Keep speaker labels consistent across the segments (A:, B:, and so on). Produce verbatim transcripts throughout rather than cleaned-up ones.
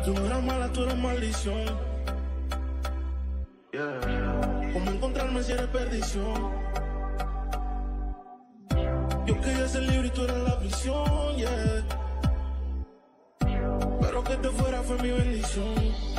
A: Tú no eras mala, tú eras maldición. Yeah. ¿Cómo encontrarme si eres perdición? Yo quería ser libre y tú eras la prisión, yeah. Pero que te fuera fue mi bendición.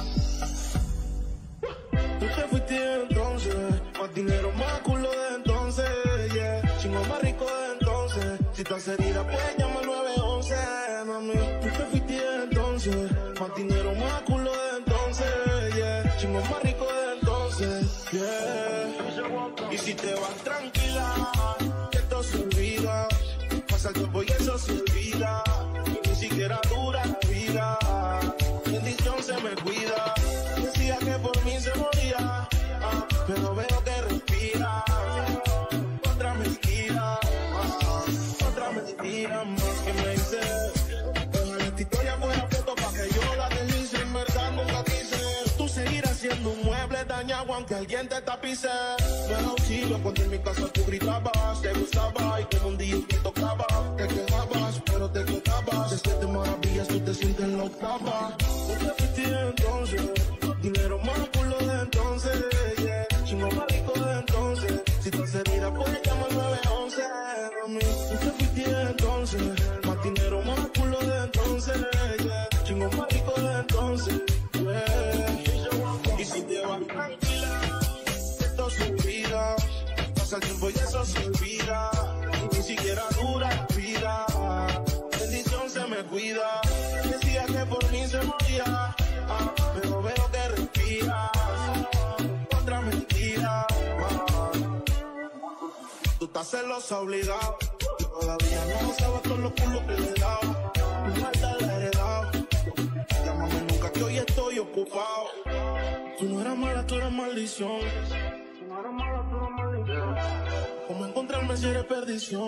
A: Tú te fuiste entonces, más dinero, más culo de entonces, yeah. Chingo más rico de entonces. Si estás herida, pues llama al nueve once, mami. Tú te fuiste entonces, más dinero, más culo de entonces, yeah. Chingo más rico de entonces, yeah. Y si te vas tranquila, que esto se olvida. Pasa el tiempo y eso se olvida. Y ni siquiera dura la vida. Bendición se me cuida. Decía que por mí se moría, ah, pero veo que respira. Otra mentira, ah, otra mentira más que me dice. Ojalá esta historia fuera foto pa' que yo la deslice. En verdad nunca quise. Tú seguirás siendo un mueble dañado aunque alguien te tapice. Me da auxilio cuando en mi casa tú gritabas. Te gustaba y como un día te tocaba. Te quejabas, pero te quedabas. Desde te maravillas tú te sientes en la octava. Tú te fuiste entonces, dinero más culo de entonces, yeah. Chingo más rico de entonces. Si estás herida, pues llama al nueve once, mami. Tú te fuiste entonces, más dinero, más culo de entonces, yeah. Chingo más rico de entonces, yeah. Y si te vas tranquila, esto se olvida. Pasa el tiempo y eso se olvida. Ni siquiera dura la vida. Bendición se me cuida. Decía que por mí se moría, ah, pero veo que respira. Otra mentira, ah. Tú estás celosa obligado. Todavía no sabes todos los culos que le he dado. Tu maldad la he heredado. Llámame nunca que hoy estoy ocupado. Tú no eras mala, tú eras maldición. Tú no eras mala, tú eras maldición. ¿Cómo encontrarme si eres perdición?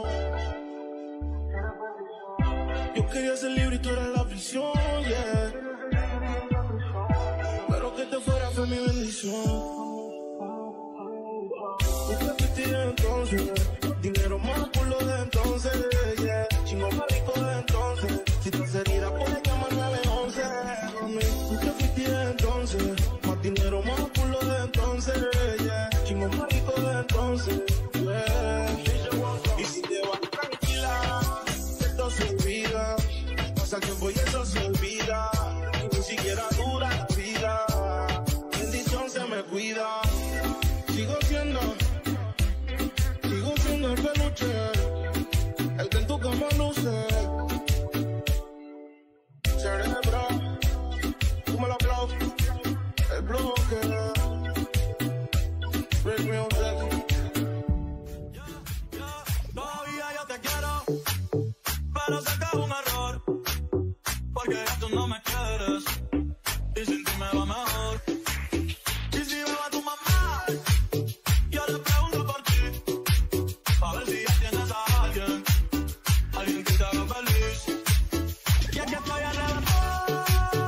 A: Yo quería ser libre y tú eras la prisión, yeah. Pero que te fuera fue mi bendición. Tú te fuiste entonces, dinero más culo de entonces, yeah. Chingo más rico de entonces. Si estás herida, pues llama al nueve once, mami. Tú te fuiste entonces, más dinero, más culo de entonces, yeah. Chingo más rico de entonces, yeah. Y si te vas tranquila, esto se olvida. Pasa el tiempo y eso se olvida. Y ni siquiera dura la vida. Bendición se me cuida. Sigo siendo, sigo siendo el peluche, el que en tu cama luce. Cerebro, tú me lo aplaudes, el bloque. Break music.
B: Todavía yo te quiero, pero sé que es un error, porque ya tú no me quieres, y sin ti me va mejor. Y si veo a tu mamá, yo le pregunto por ti, a ver si ya tienes a alguien, alguien que te haga feliz. Y es que estoy arrebatado,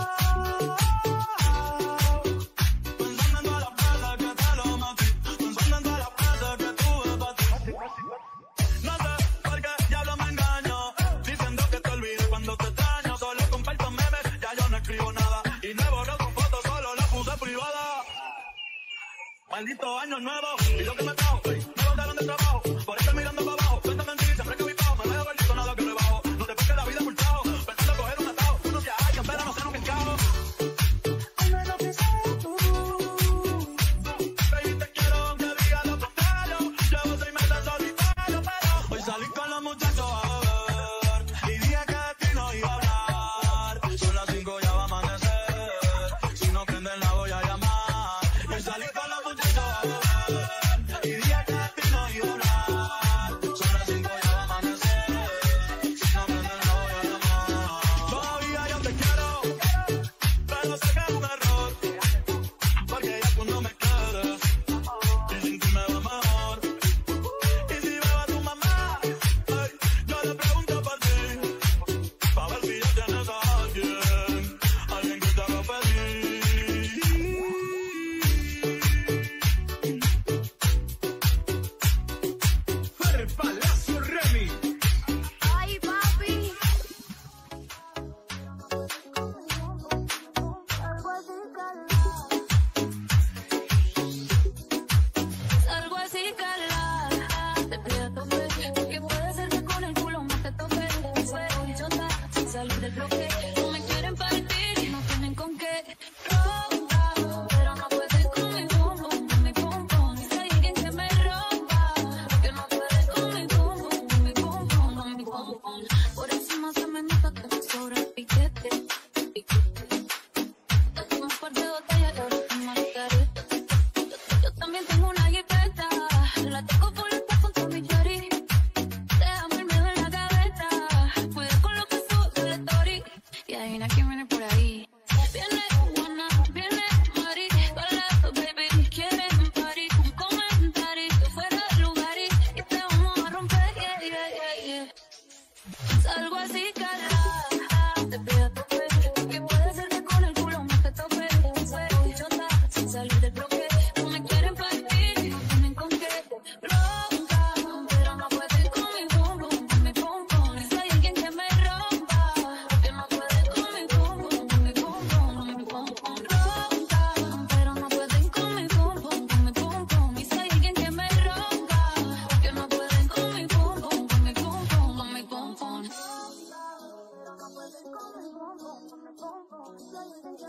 B: pensando en todas las veces que te lo metí, pensando en todas las veces que tuve para ti. No sé por qué diablo me engaño, diciendo que te olvidé cuando te extraño. Solo comparto memes, ya yo no escribo nada, y no he borrado tu foto, solo la puse privada. Maldito año nuevo, y lo que me trajo, me botaron de trabajo, por estar mirando para abajo. Cuéntame en ti, siempre que mi pago, me veo gordito, nada que me bajo. No te peques la vida por trabajo, pensando coger un atado. Uno se alguien, pero no sé nunca encajo.
C: Algo lo que sabes tú.
B: Baby, te quiero aunque diga lo contrario. Llevo seis meses solitario, pero hoy salí con los muchachos a beber, y dije que de ti no iba a hablar. Son las cinco, ya va a amanecer, si no prenden la voy a llamar. Hoy salí con los muchachos a beber, y dije que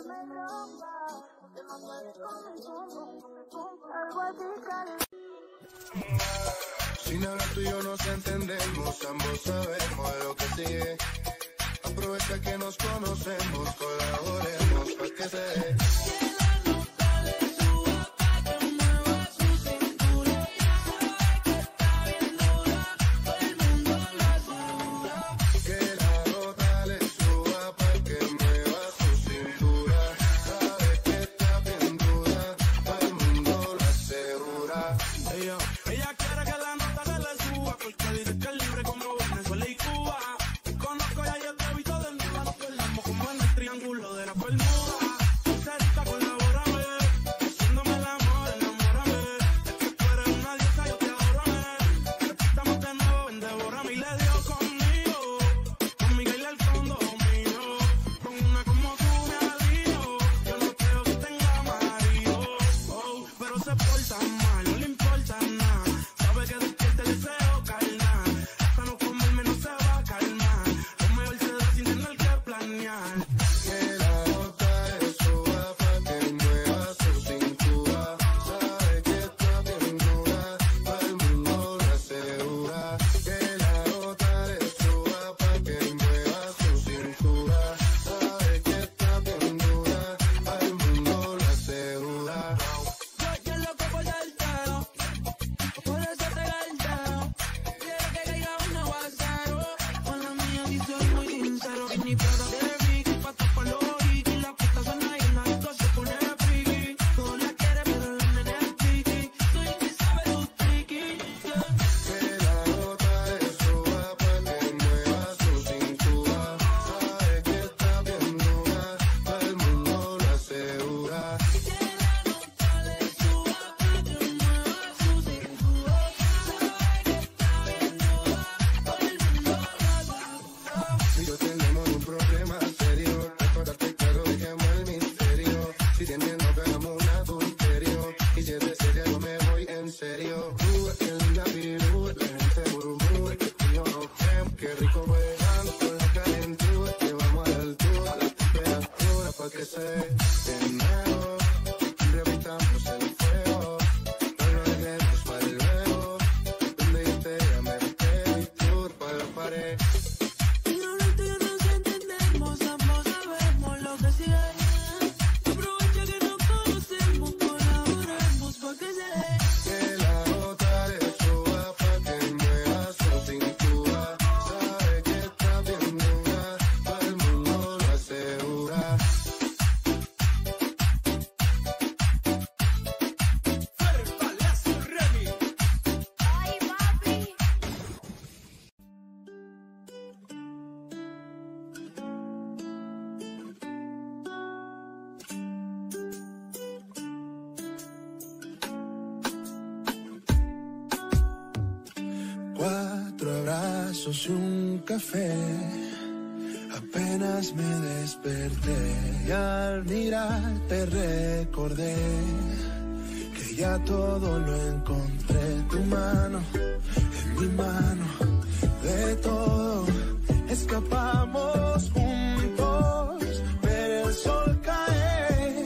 A: Sin hablar tú y yo nos entendemos, ambos sabemos lo que sigue. Aprovecha que nos conocemos, colaboremos pa' que se dé.
D: Cuatro abrazos y un café, apenas me desperté y al mirarte recordé que ya todo lo encontré. Tu mano en mi mano, de todo escapamos juntos, ver el sol caer.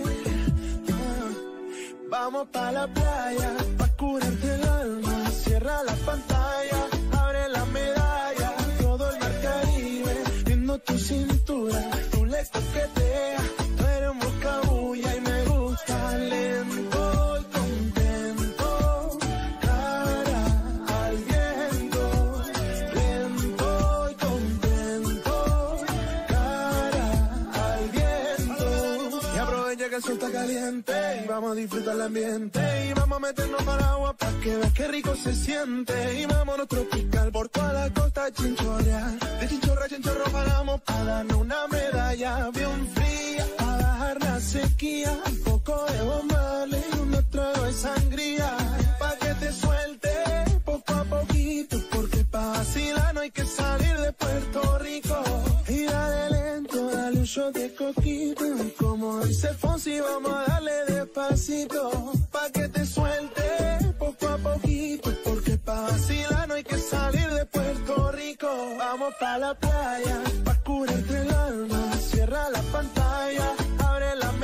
D: Vamos pa' la playa, pa' curarte el alma, cierra la pantalla, abre la medalla, todo el mar Caribe, viendo tu cintura, tú le coqueteas, tú eres un buscabulla y me gusta lento y contento, cara al viento, lento y contento, cara al viento, y aprovecha que el sol está caliente, y vamos a disfrutar el ambiente, y vamos a meternos para agua pa' que veas qué rico se siente, y vámonos tropical por toda la costa chinchorreal, de chinchorra a chinchorro paramos pa' darnos una medalla bien fría, pa' bajar la sequía, un poco de bombale y un trago de sangría, pa' que te suelte poco a poquito, porque pa' vacilar no hay que salir de Puerto Rico, y dale lento, dale un shot de coquito, y como dice Fonsi vamos a darle despacito, pa' que te suelte poco a poquito, porque pa' vacilar no hay que salir de Puerto Rico. Vamos pa' la playa, pa' curarte el alma, cierra la pantalla, abre la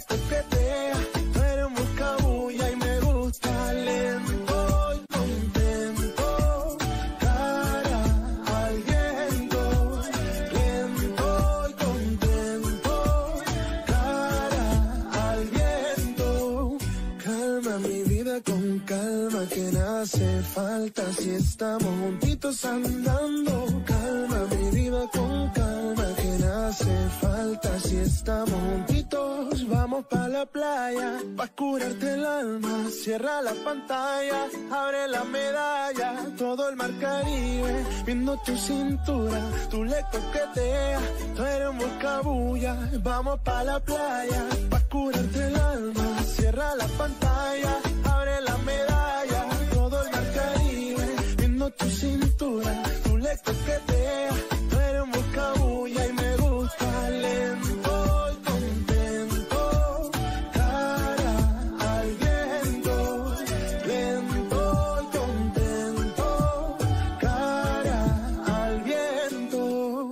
D: coquetea, tú eres un buscabulla y me gusta lento y contento, cara al viento, lento y contento, cara al viento. Calma mi vida con calma, que no hace falta si estamos juntitos andando. Calma mi vida con calma, que no hace falta si estamos juntitos. Vamos pa' la playa, pa' curarte el alma. Cierra la pantalla, abre la medalla. Todo el mar Caribe, viendo tu cintura. Tú le coqueteas, tú eres un buscabulla. Vamos pa' la playa, pa' curarte el alma. Cierra la pantalla, abre la medalla. Todo el mar Caribe, viendo tu cintura. Tú le coqueteas, tú eres un buscabulla y me gusta lento y contento, cara al viento, lento y contento, cara al viento.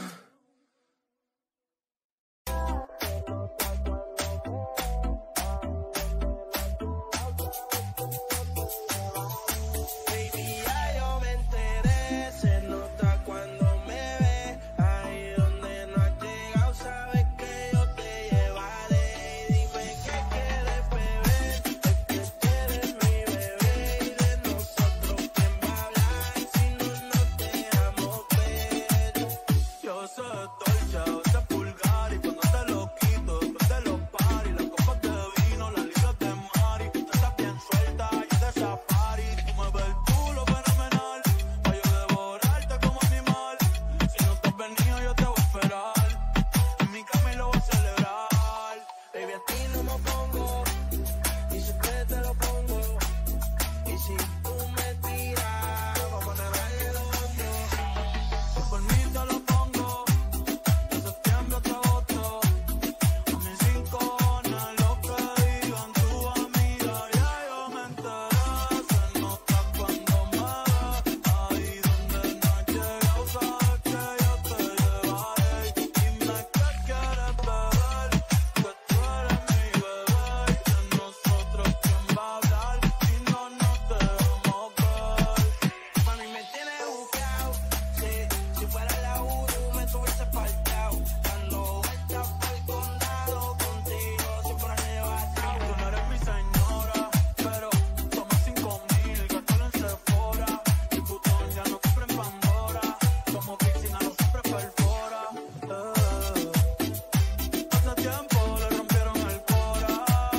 E: Baby, ya yo me enteré, se nota cuando me ve. Ahí donde no has llegado, sabes que yo te llevaré. Dime qué quieres, bebé, es que tú eres mi bebé. Y de nosotros, ¿quién va a hablar si no nos dejamos ver? Yo soy dolce, ese pulgar, y cuando te lo quito, después de los paris, las copas de vino, las libras de mari, tú estás bien suelta y de safari. Tú me ves el culo fenomenal, pa' yo devorarte como animal. Si no te has venido, yo te voy a esperar. En mi cama y lo voy a celebrar. Baby, a ti no me pongo, y siempre te lo pongo. Y si tú me tiras, vamos a nadar el hondo. Por mí te lo pongo, de septiembre hasta agosto. A mis rincones, lo que digan tu amiga, ya yo me enteré. Se nota cuando me ves, ahí donde no has llegado, sabes que yo te llevaré. Dime qué quieres, beber, que tú eres mi bebé. Y de nosotros, ¿quién va a hablar si no nos dejamos ver? Mami, me tienes buqueado, sí. Si fuera la Uru, me tuviese faltado. Dando vueltas por el condado, contigo siempre arrebatado. Tú no eres mi señora, pero toma cinco mil, gástalo en Sephora. Mi putón ya no compra en Pandora. Como piscina, no siempre perfora. Eh. Hace tiempo le rompieron el cora.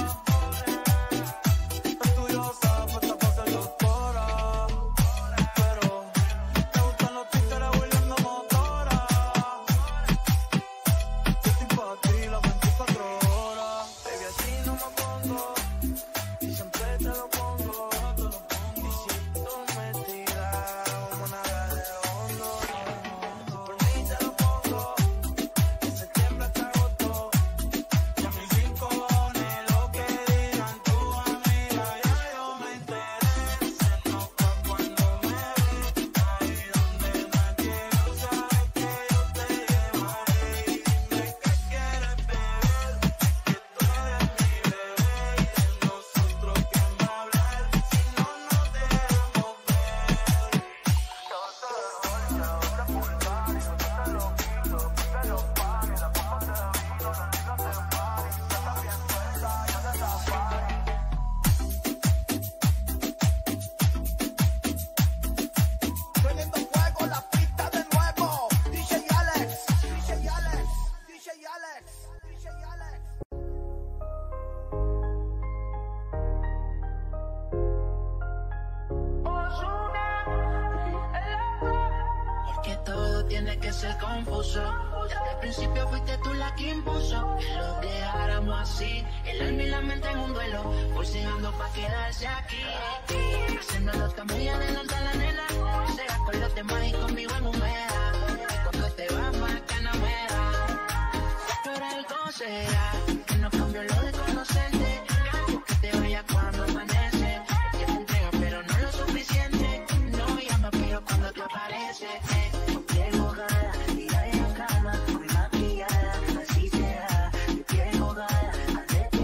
E: Estudiosa, puesta pa' ser doctora. Pero te gustan los títeres hueliendo motora. Yo estoy pa' ti las veinticuatro horas. Baby, así no me pongo, y siempre te lo pongo. Y si tú me tiras, vamos a nadar de hondo. Por mí te lo pongo, de septiembre hasta agosto. Y a mis rincones, lo que digan tu amiga, ya yo me enteré. Se nota cuando me ves, ahí donde no has llegado, sabes que yo te llevaré. Dime qué quieres, beber, que tú eres mi bebé. Y de nosotros, ¿quién va a hablar si no nos dejamos ver? Yo soy dolce, otra pulgar, y no te lo quito, después de los paris, las copas de vino, las libras de mari, tú estás bien suelta, yo de safari. Prendiendo fuego la pista de nuevo. D J Alex, D J Alex, D J Alex, D J Alex.
F: Porque todo tiene que ser confuso. Desde el principio fuiste tú la que impuso que lo dejáramos así. El alma y la mente en un duelo, forceando pa' quedarse aquí. Haciéndolo también adelante a la nena. Sea con los demás y conmigo en humedad. Cuando te vas más que no me da. Pero algo será que no cambió lo de conocerte. Que te vaya cuando amanece. Que te entrega pero no lo suficiente. No llama pero cuando te aparece. Eh, tu piel mojada, tira en la cama, muy maquillada, así será. Tu piel mojada, hazte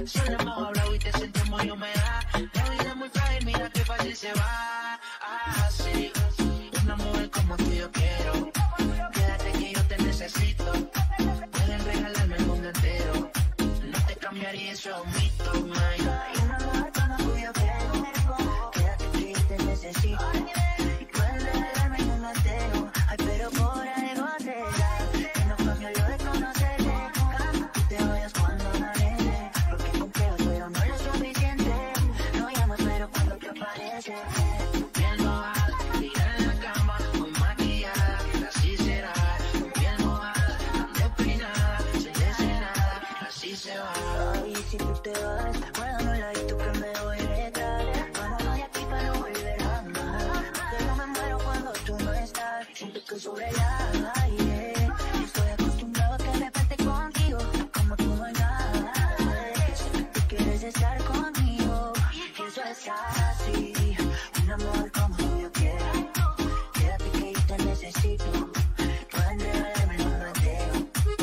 F: Solo hemos hablado y te siento muy humedad. La vida es muy frágil, mira qué fácil se va. Así, una mujer como tú yo quiero. Quédate que yo te necesito. Puedes regalarme el mundo entero. No te cambiaría eso, mito, man.
C: Una mujer como tú yo quiero. Quédate que yo te necesito. Puedes regalarme el mundo entero. Ay, pero por algo será que no cambio lo de conocerte. Tú te vayas cuando me aleje, porque contigo pero no es lo suficiente. No llamas pero cuando te aparece.
F: Piel mojada, tira en la cama, muy maquillada, que así será. Piel mojada, tan despeinada, sin decir nada, así se va.
C: Ay, si tú te vas, guárdame un ladito que me voy a retar. Vámonos de aquí para no volver a amar. Que no me muero cuando tú no estás. Siento que sobre el aire. Yo estoy acostumbrado a que me pente contigo, como tú no hay nada. Sé que tú quieres estar conmigo, y eso es así. Un amor como tú yo quiero. Quédate que yo te necesito. Pueden regalarme el mundo entero.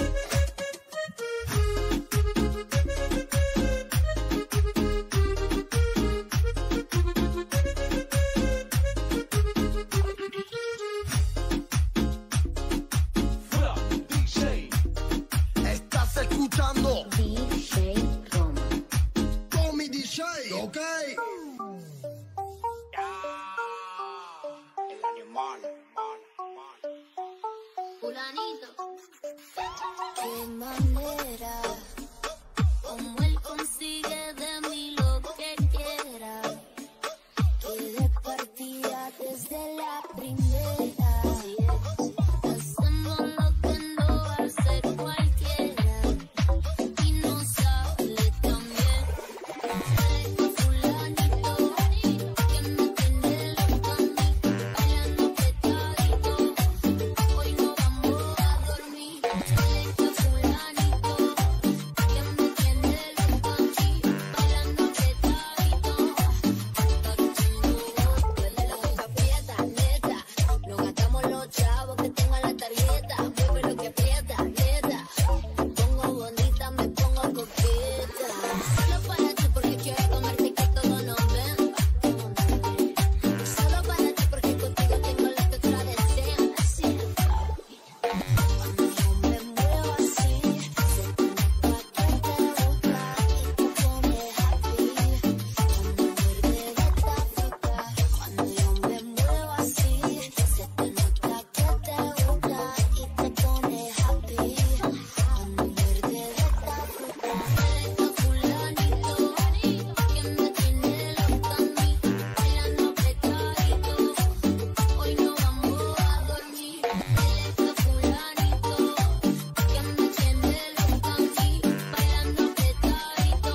G: Estás escuchando
C: D J Roma.
G: Tommy D J, ¿ok?
H: Fulanito, qué manera, como él consigue de mí lo que quiera, que de partida desde la primera, hacemos lo que no hace cualquiera, y no sale tan bien. Fulanito, que me tiene loca a mí, bailando petadito. Hoy no vamos a dormir. Este fulanito que me tiene loca a mí, bailando petadito. Duele la boca aprieta, neta. No gastamos los chavos que tengo en la tarjeta. Mueve lo que aprieta, neta. Me pongo bonita, me pongo coqueta. Solo para ti porque quiero comerte que todo nos ven. Solo para ti porque contigo tengo la textura de cien. Cuando yo me muevo así, se te nota que te gusta y te pone happy. Cuando muerde de esta fruta, cuando yo me muevo así, se te nota que te gusta y te pone happy. Cuando muerde de esta fruta, este fulanito que me tiene loca a mí, bailando petadito. Hoy no vamos a dormir. Este fulanito que me tiene loca a mí, bailando petadito.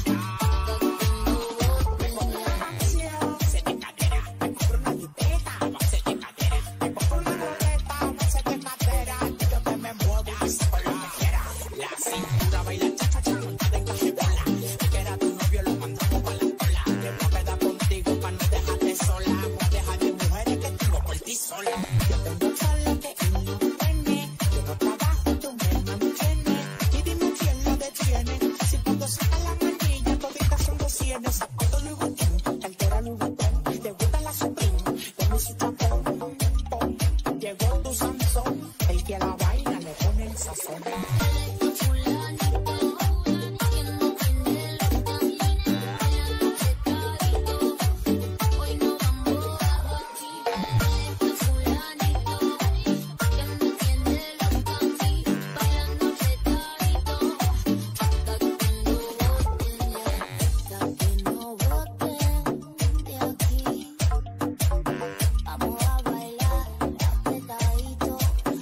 E: Llegó tu Sansón, el que a la vaina le pone el sazón.
H: Este fulanito que me tiene loca a mí, bailando petadito. Hoy no vamos a dormir. Este fulanito que me tiene loca a mí, bailando petadito. Hasta que no boten, hasta que no boten de aquí. Vamos a bailar apretadito.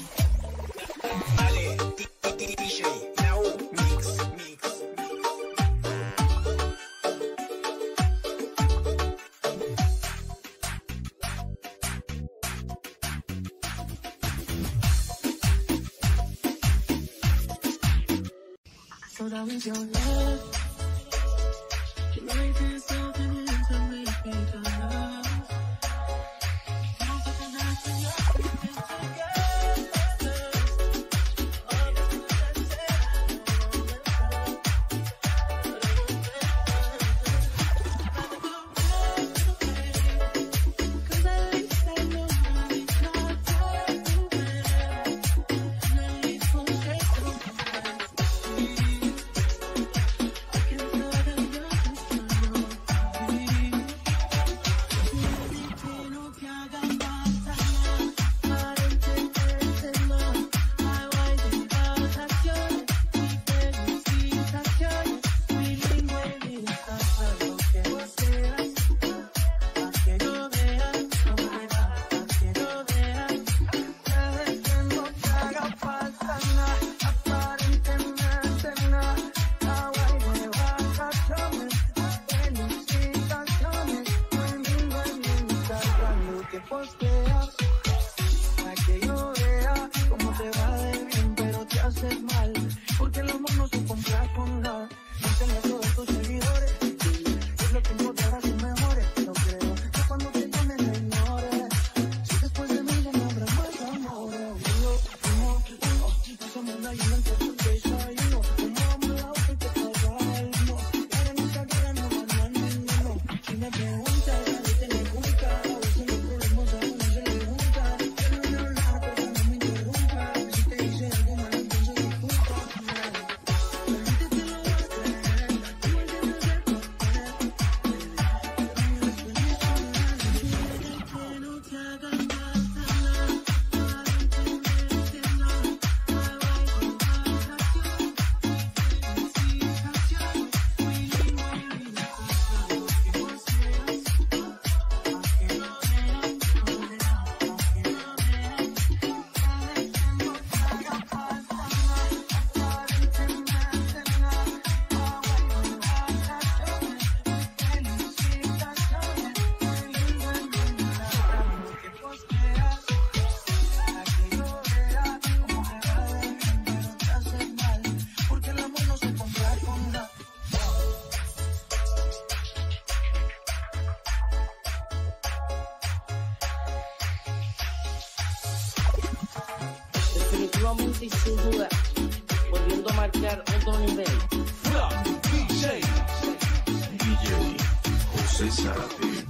G: Dale, D J, now mix, mix.
C: So that was your love. You made this something into me, make a love.
I: nuevamente y sin duda, volviendo a marcar otro nivel.
B: Fla D J, D J José Zárate.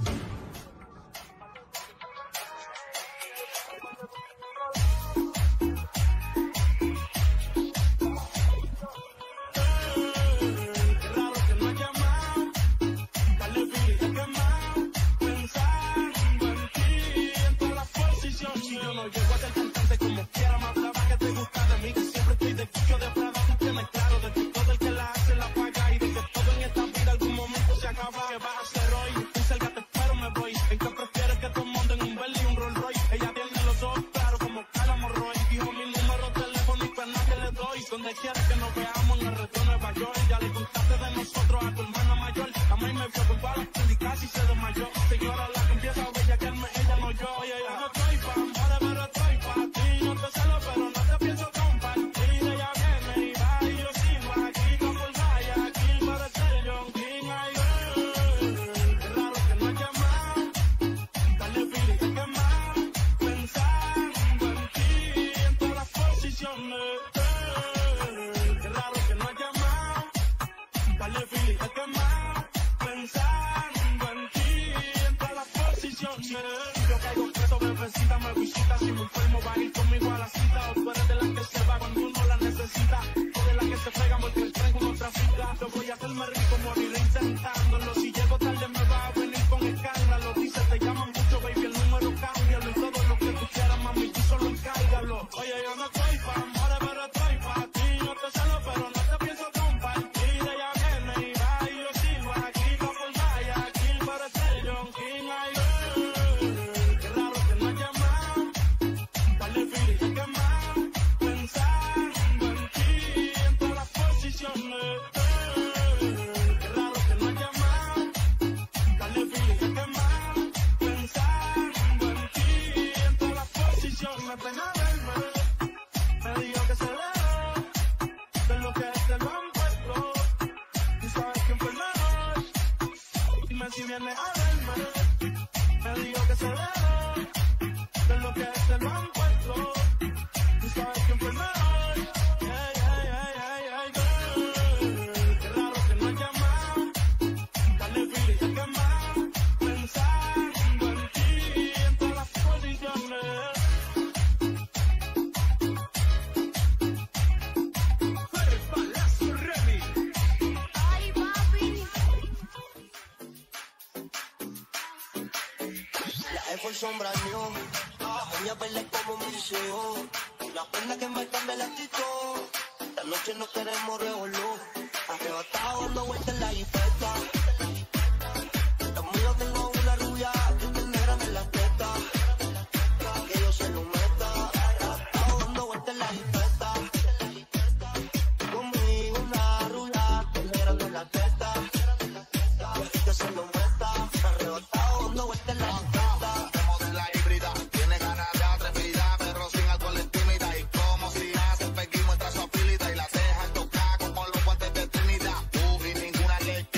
E: Donde quiera que nos veamos en el resto de Nueva York. Ya le contaste de nosotros a tu hermana mayor. A mí me vio con balas y casi se desmayó. Señora, la que empieza a bellaquearme, ella no yo. Oye, yo no estoy pa' amores, pero estoy pa' ti. No te celo, pero no te pienso compartir. Ella viene y va y yo sigo aquí como el Guayaquil para ser John King. Ay, girl, qué raro que no has llamado. Dale feeling, te quema. Pensando en ti en todas las posiciones. Yo caigo preso, bebecita, me visita. Si me enfermo, va a ir conmigo a la cita. O tú eres de las que se va cuando uno la necesita. O de las que se pegan porque el tren uno trafica. Yo voy a hacerme rico, moriré intentándolo. Si llego tarde, me va a venir con escándalo. Dice, te llaman mucho, baby, el número cámbialo. Y todo lo que tú quieras, mami, tú solo encárgalo. Oye, yo no estoy pa' amores, pero estoy pa' ti. No te celo, pero no te pienso compartir. Ella viene y va y yo sigo aquí como el Guayaquil para ser John King. Ay, si viene a verme, me dijo que se ve de lo que te lo han puesto. Tú sabes quién fue el mejor. Hey, hey, hey, hey, hey, girl. Qué raro que no has llamado. Dale feeling, te quema. Pensando en ti en todas las posiciones. Palacio Remy.
H: Ay, papi.
J: La F sombra mío, la uña verde como mi deseo, la pena que me cambia la actitud. La noche no queremos revolú, arrebatado dando vueltas en la jipeta. Lo mío tengo una rubia que te negra en la teta, que yo se lo meta, arrebatado dando vueltas en la jipeta. Conmigo una rubia que negra en la teta, que se lo meta, arrebatado dando vueltas en la jipeta.
K: Y la ceja tocada con los guantes de Trinidad. Tú y ninguna ley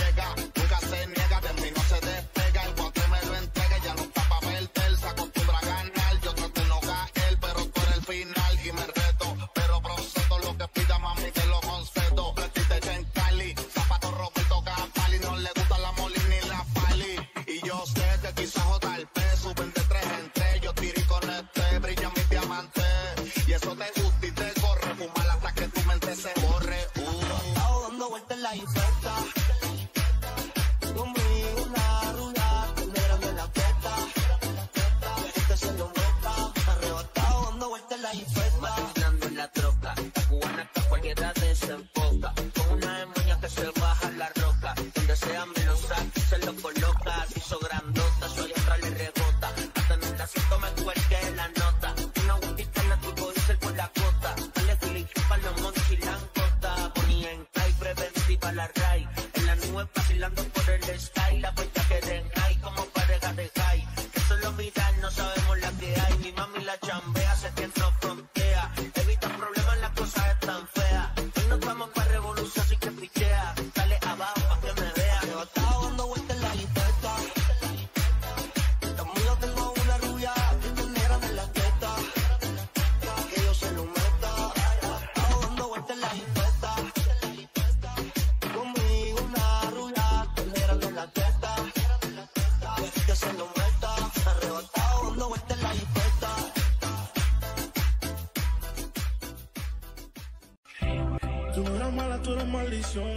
A: maldición.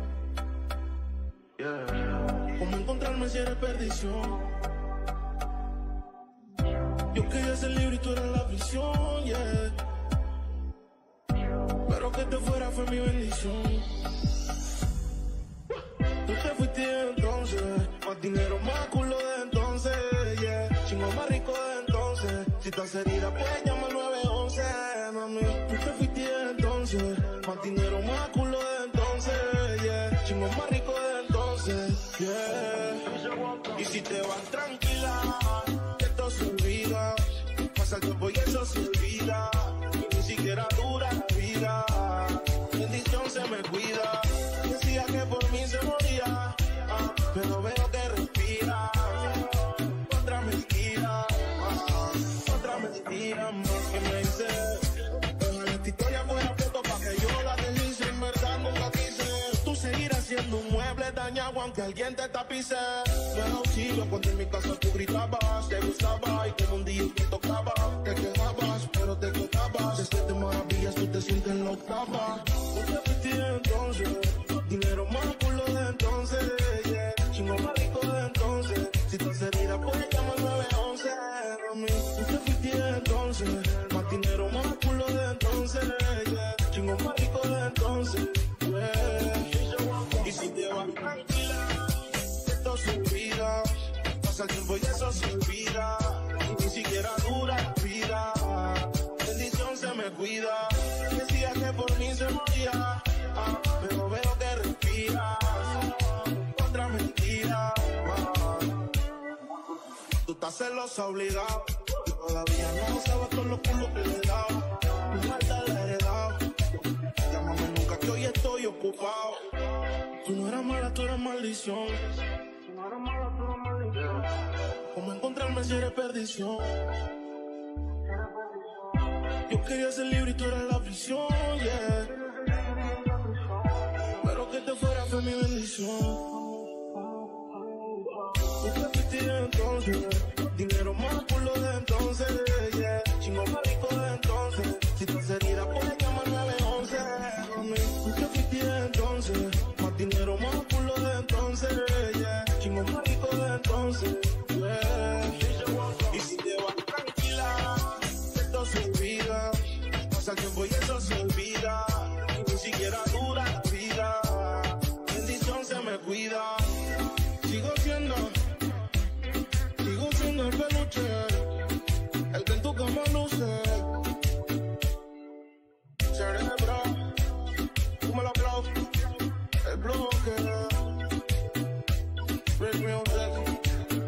A: Yeah. ¿Cómo encontrarme si eres perdición? Yo quería ser libre y tú eras la prisión, yeah. Pero que te fuera fue mi bendición. Tú te fuiste entonces, más dinero, más culo de entonces, yeah. Chingo más rico de entonces. Si estás herida, pues llama al nueve once, mami. Tú te fuiste entonces, más dinero, más culo de entonces, yeah. Chingo más rico de entonces, yeah. Y si te vas tranquila, esto se olvida. Pasa el tiempo y eso se olvida. Y ni siquiera dura la vida. Bendición se me cuida. Decía que por mí se moría, ah, pero veo que respira. Otra mentira, ah, otra mentira más que me dice. Ojalá esta historia fuera foto pa' que yo la deslice. En verdad nunca quise. Tú seguirás siendo un mueble dañado aunque alguien te tapice. Me auxilio cuando en mi casa tú gritabas, te gustaba y como un día te tocaba. Te quejabas, pero te quedabas. De siete maravillas tú te sientes en la octava. Tú te fuiste entonces, dinero más culo de entonces, yeah. Chingo más rico de entonces. Si estás herida, pues llama al nueve once, mami. Tú te fuiste entonces, más dinero, más culo de entonces, yeah. Chingo más rico de entonces, yeah. Y si te vas tranquila, esto se olvida. Pasa el tiempo y eso se olvida. Y ni siquiera dura la vida. Bendición se me cuida. Decía que por mí se moría, ah, pero veo que respiras. Otra mentira, ah. Tú estás celosa obligado. Y todavía no sabes todos los culos que le he dado. Tu maldad la he heredado. Llámame nunca que hoy estoy ocupado. Tú no eras mala, tú eras maldición. Tú no eras mala, tú eras maldición. ¿Cómo encontrarme si eres perdición? Yo quería ser libre y tú eras la prisión, yeah. Pero que te fuera fue mi bendición. Tú te fuiste entonces, dinero más culo de entonces, yeah. Chingo más rico de entonces. Si estás herida, pues llama al nueve once, mami. Tú te fuiste entonces, más dinero, más culo de entonces, yeah. Chingo más rico de entonces, yeah. Y si te vas tranquila, esto se olvida. Pasa el tiempo y eso se olvida. Y ni siquiera dura la vida. Bendición se me cuida. Sigo siendo, sigo siendo el peluche, el que en tu cama luce. Cerebro, tú me lo aplaudes, el bloque. Break music.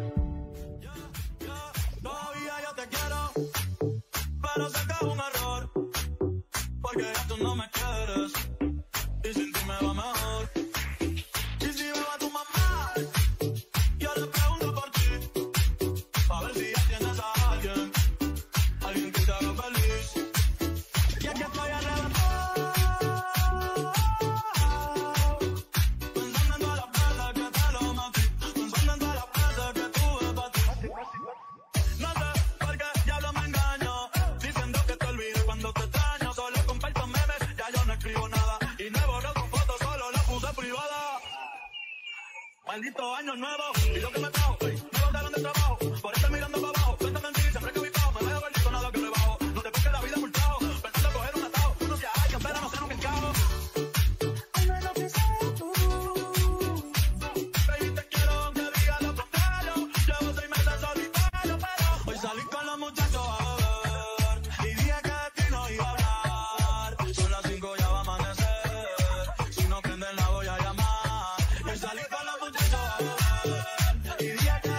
B: Todavía yo te quiero, pero sé que es un error, porque ya tú no me quieres, y sin ti me va mejor. Y si veo a tu mamá, yo le pregunto por ti, a ver si ya tienes a alguien, alguien que te haga feliz. Y es que estoy arrebatado, pensando en todas las veces que te lo metí, pensando en todas las veces que tuve para ti. No sé por qué diablo me engaño, diciendo que te olvidé cuando te extraño. Solo comparto memes, ya yo no escribo nada, y no he borrado tu foto, solo la puse privada. Maldito año nuevo, y lo que me trajo, me botaron de trabajo, por estar mirando para abajo, cuenta mentir, siempre que habitado, me veo gordito, nada que rebajo. No te busques la vida multado, pensando coger un atado, uno sea alguien, pero no sé nunca el cabo. Baby, te quiero aunque diga lo contrario, llevo seis meses solitario, pero hoy salí con los muchachos a beber, y dije que de ti no iba a hablar. Son las cinco, ya va a amanecer, si no prenden la voy a llamar. Hoy salí con los muchachos a beber, y dije que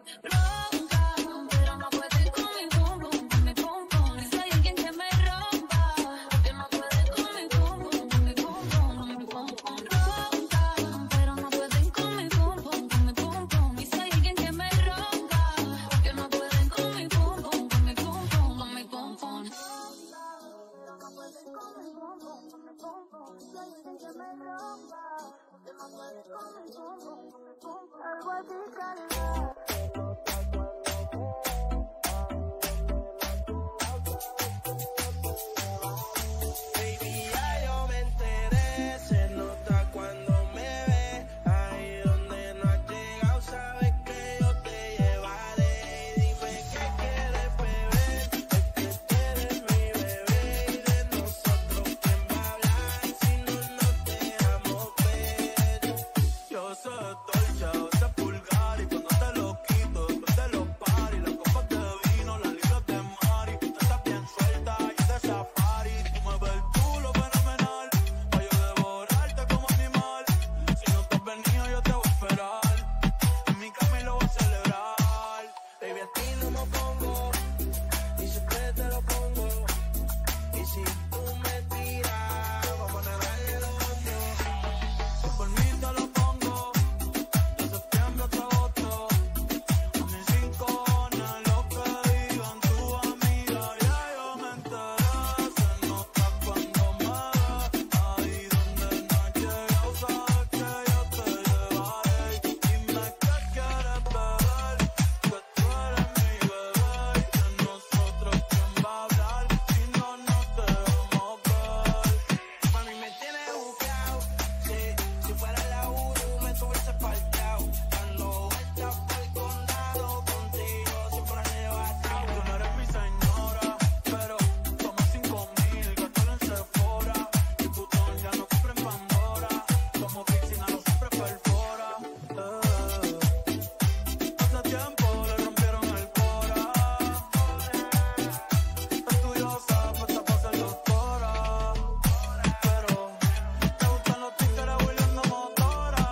H: Ronca, pero no puede con mi pum pum, con mi pum pum. Y si hay alguien que me rompa, porque no puede con mi pum pum, con mi pum pum, con mi pum pum. Ronca, pero no pueden con mi pum pum, con mi pum pum. Y si hay alguien que me rompa, porque no pueden con mi pum pum, con mi pum pum, con mi pum pum.
E: Baby, ya yo me enteré, se nota cuando me ve. Ahí donde no has llegado, sabes que yo te llevaré. Dime qué quieres beber, es que eres mi bebé. Y de nosotros, ¿quién va a hablar si no nos dejamos ver? Yo sé dolce, yo sé pulgar, y cuando te lo quito, después de los paris, las copas de vino, las libras de mari, tú estás bien suelta, yo de safari. Tú me ves el culo fenomenal, pa' yo devorarte como animal. Si no te has venido, yo te voy a esperar, en mi cama y lo voy a celebrar. Baby, a ti no me pongo, y siempre te lo pongo. Y si tú me tiras, vamos a nadar el hondo. Si por mí te lo pongo, de septiembre hasta agosto. A mis rincones, lo que digan tu amiga, ya yo me enteré. Se nota cuando me ves, ahí donde no has llegado, sabes que yo te llevaré. Dime qué quieres beber, que tú eres mi bebé. Y de nosotros, ¿quién va a hablar si no nos dejamos ver? Mami, me tienes buqueado, sí. Si fuera la Uru, me tuviese parqueado. Dando vueltas por el condado, contigo siempre arrebatado. Tú no eres mi señora, pero toma cinco mil, gastalo en Sephora. Y putón ya no compra en Pandora. Como Pixina no siempre perfora. Eh. Hace tiempo le rompieron el cora. Estudiosa, puesta pa' ser doctora. Pero te gustan los títeres huirleando motora.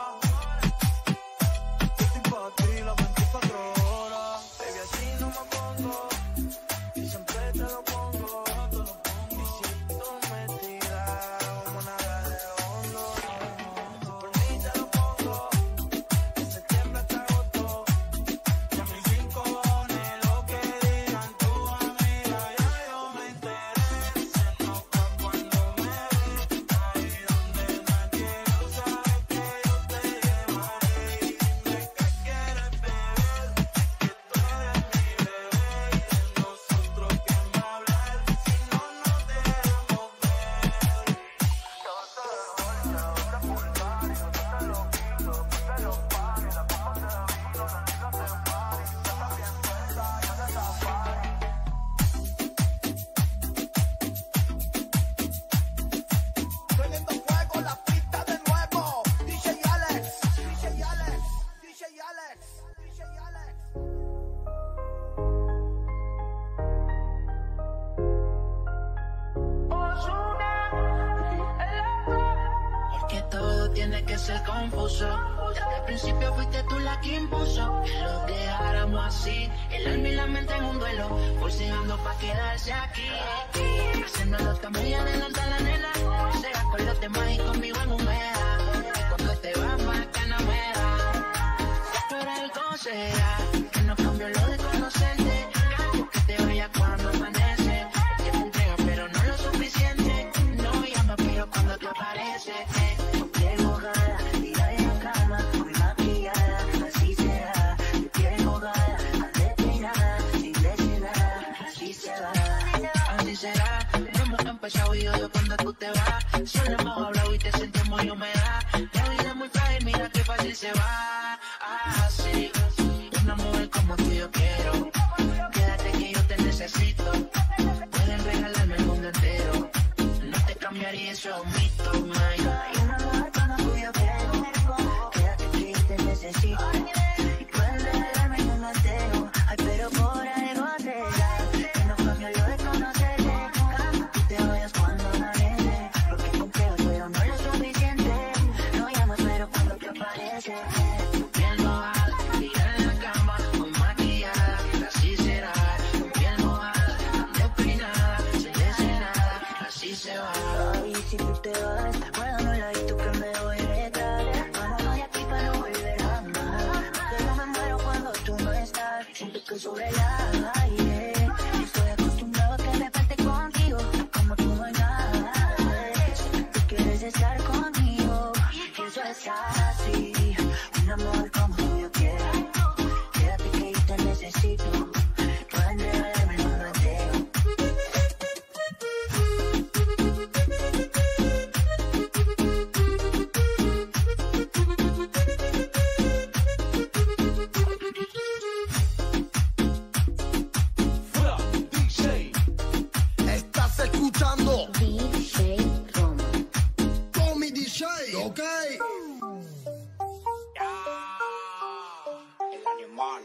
E: Yo estoy pa' ti las veinticuatro horas. Baby, así no me pongo, y siempre te lo pongo. Y si tú me tiras, vamos a nadar de hondo. Si por mí te lo pongo, de septiembre hasta agosto. Y a mis rincones, lo que digan tu amiga, ya yo me enteré. Se nota cuando me ves, ahí donde no has llegado, sabes que yo te llevaré. Y dime qué quieres beber, que tú eres mi bebé. Y de nosotros, ¿quién va a hablar si no nos dejamos ver? Yo sé dolce, yo sé pulgar, y cuando te lo quito, después de los paris, las copas de vino, las libras de mari, tú estás bien suelta, yo de safari. Prendiendo fuego la pista de nuevo. D J Alex, D J Alex, D J Alex, D J Alex.
F: Porque todo tiene que ser confuso. Desde el principio fuiste tú la que impuso que lo dejáramos así. El alma y la mente en un duelo, forceando pa' quedarse aquí. Haciendo los cambios adelante a la nena. Sea con los demás y conmigo en humedad. Y cuando te vas más que no me da. Pero algo será que no cambió lo de conocerte. Cambio que te vaya cuando amanece. Que te entrega pero no lo suficiente. No me llama pero cuando te aparece.
C: Tengo ganas, tira en la cama, muy maquillada, así será. Tengo ganas, hacerte nada, sin decir nada, así se va.
F: Así será, no hemos empezado y odio cuando tú te vas. Solo hemos hablado y te sentimos y humedad. La vida es muy frágil, mira qué fácil se va. Así, una mujer como tú yo quiero. Quédate que yo te necesito. Pueden regalarme el mundo entero. No te cambiaría eso, mito, man.
C: Una mujer como tú yo quiero, quédate que yo te necesito. Y puedes regalarme el mundo entero, ay pero por algo será. Que no cambio lo de conocerte, cambio que te vayas cuando amanece. Porque compré pero no lo suficiente. No llamas pero cuando te aparece.
F: Bien mojada, tira en la cama,
C: siento que sobre el aire. Estoy acostumbrado a que me falte contigo, como tú no hay nada. Tú quieres estar conmigo, y eso es así. Un amor como tú yo quiero. Quédate que yo te necesito. Pueden regalarme el mundo entero.
K: Estás escuchando
C: D J Roma.
K: Tommy D J, ok.
G: El animal.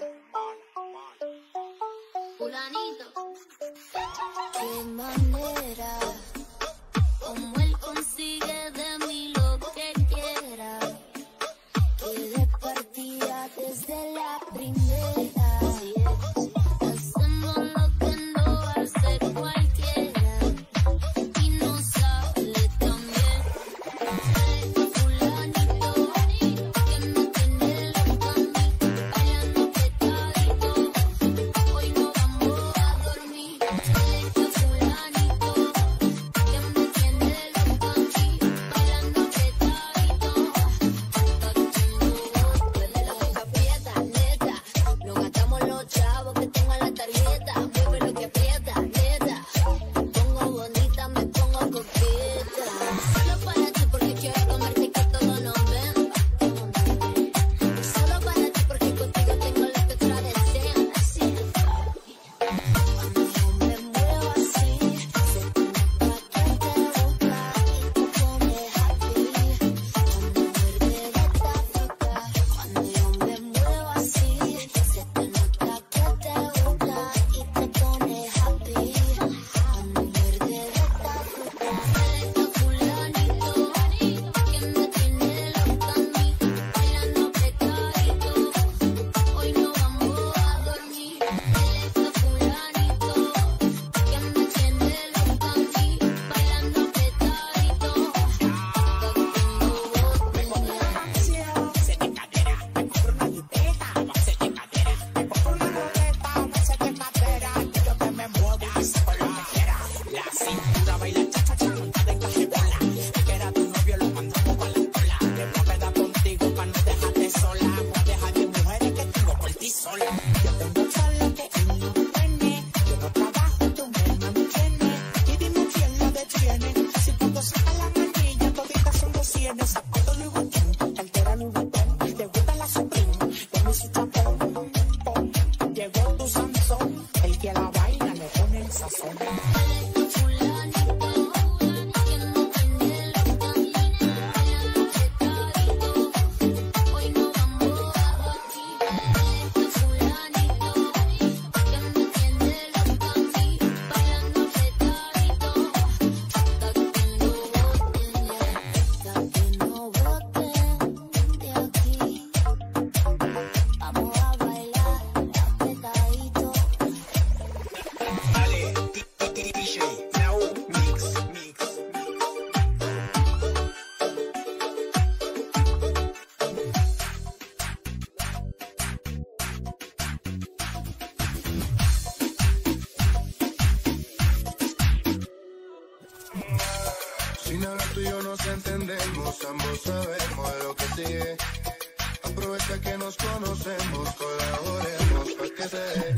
H: Fulanito, qué manera, como él consigue de mí lo que quiera, que de partida desde la primera, hacemos lo que no hace cualquiera, y no sale tan bien. Fulanito, que me tiene loca a mí, bailando petadito. Hoy no vamos a dormir. Este fulanito que me tiene loca a mí, bailando petadito. Mueve la boca aprieta, neta. No gastamos los chavos que tengo en la tarjeta. Mueve lo que aprieta, neta. Me pongo bonita, me pongo coqueta. Solo para ti porque quiero comerte que todo nos ven. Solo para ti porque contigo tengo lo que otra desean. Así. Cuando yo me muevo así, se te nota que te gusta y te pone happy. Cuando muerde esta fruta, cuando yo me muevo así, se te nota que te gusta y te pone happy. Cuando muerde esta fruta, este fulanito que me tiene loca a mí, bailando petadito. Hoy no vamos a dormir. Este fulanito que me tiene loca a mí, bailando petadito.
G: Base de cadera, me compro una jipeta. Base de cadera, me compro una roleta. Base de cadera, quiero que me mueva y saco lo que quiera. La cintura baila cha cha cha, montada en cajebola. El que era tu novio lo mandamos pa' la cola. Me voy a quedar contigo pa' no dejarte sola. Voy a dejar de mujeres que tengo por ti sola. Yo tengo solo que él no tiene. Yo no trabajo, tú me mantienes. Y dime quién lo detiene. Si cuando saca la manilla, toditas son dos cienes. Zapato Louis Vuitton, cartera Louis Vuitton. Te gusta la Supreme, dame su chapón. Llegó tu Sansón, el que la baila le pone el sazón.
H: Este fulanito que me tiene loca a mí, bailando petadito. Hoy no vamos a dormir. Este fulanito que me tiene loca a mí, bailando petadito. Hasta que no boten, hasta que no boten de aquí. Vamos a bailar apretadito.
G: Dale, D J, now mix, mix.
A: Sin hablar tú y yo nos entendemos, ambos sabemos lo que sigue. Aprovecha que nos conocemos, colaboremos para que se dé.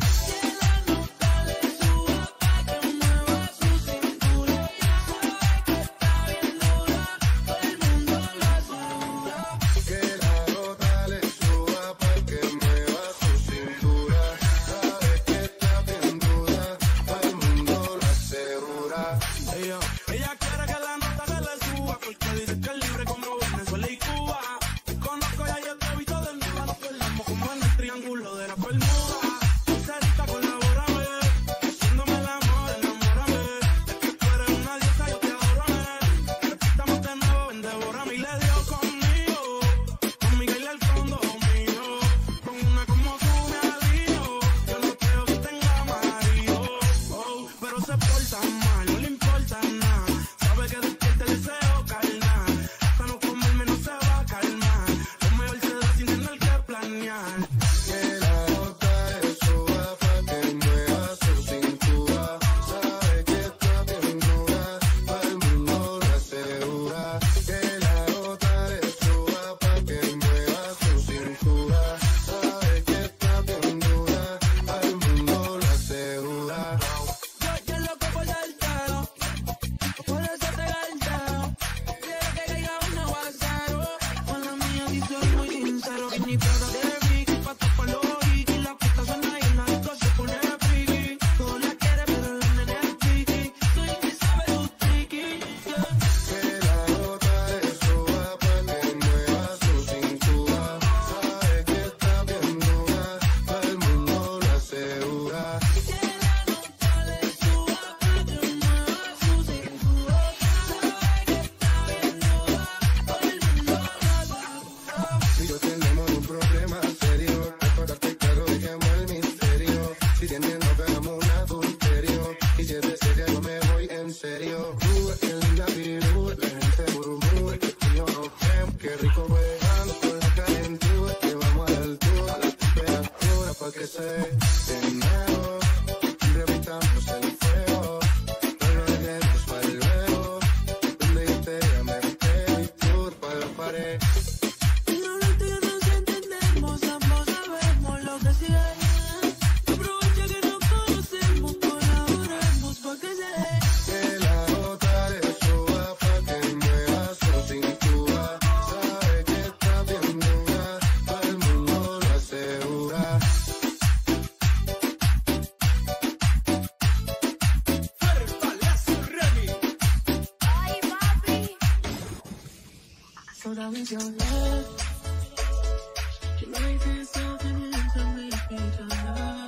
A: Que la nota le suba para que mueva su cintura. Sabe que está bien dura, para el mundo lo asegura.
B: Ella, ella quiere que la nota se le suba porque dice que es libre como Venezuela y Cuba. Te conozco ya, yo te he visto desnuda, nos peleamos como en el triángulo de la Bermuda. Cerita, colabórame, haciéndome el amor, enamórame. Es que tú eres una diosa, yo te adoro, repitamos de nuevo, ven, devórame. Y le dio conmigo, conmigo y el fondo mío. Con una como tú me alío, yo no creo que tenga marido. Oh, pero se porta mal, no le importa nada. Sabe que despierta el deseo carnal. Hasta no comerme no se va a calmar. Lo mejor se da sin tener que planear.
A: Que la nota
D: de nuevo, reventamos el fuego, no lo dejemos para luego, donde yo te llamé, y tú para la pared.
E: Pero no tú y yo nos entendemos, ambos sabemos lo que sí hay. Aprovecha que nos conocemos, colaboremos pa' que se dé.
D: Que la otra le suba pa' que mueva su cintura. Sabe que está bien dura, todo el mundo lo asegura.
C: Ay, papi.
E: So that means your love. You might be something you to make me feel love.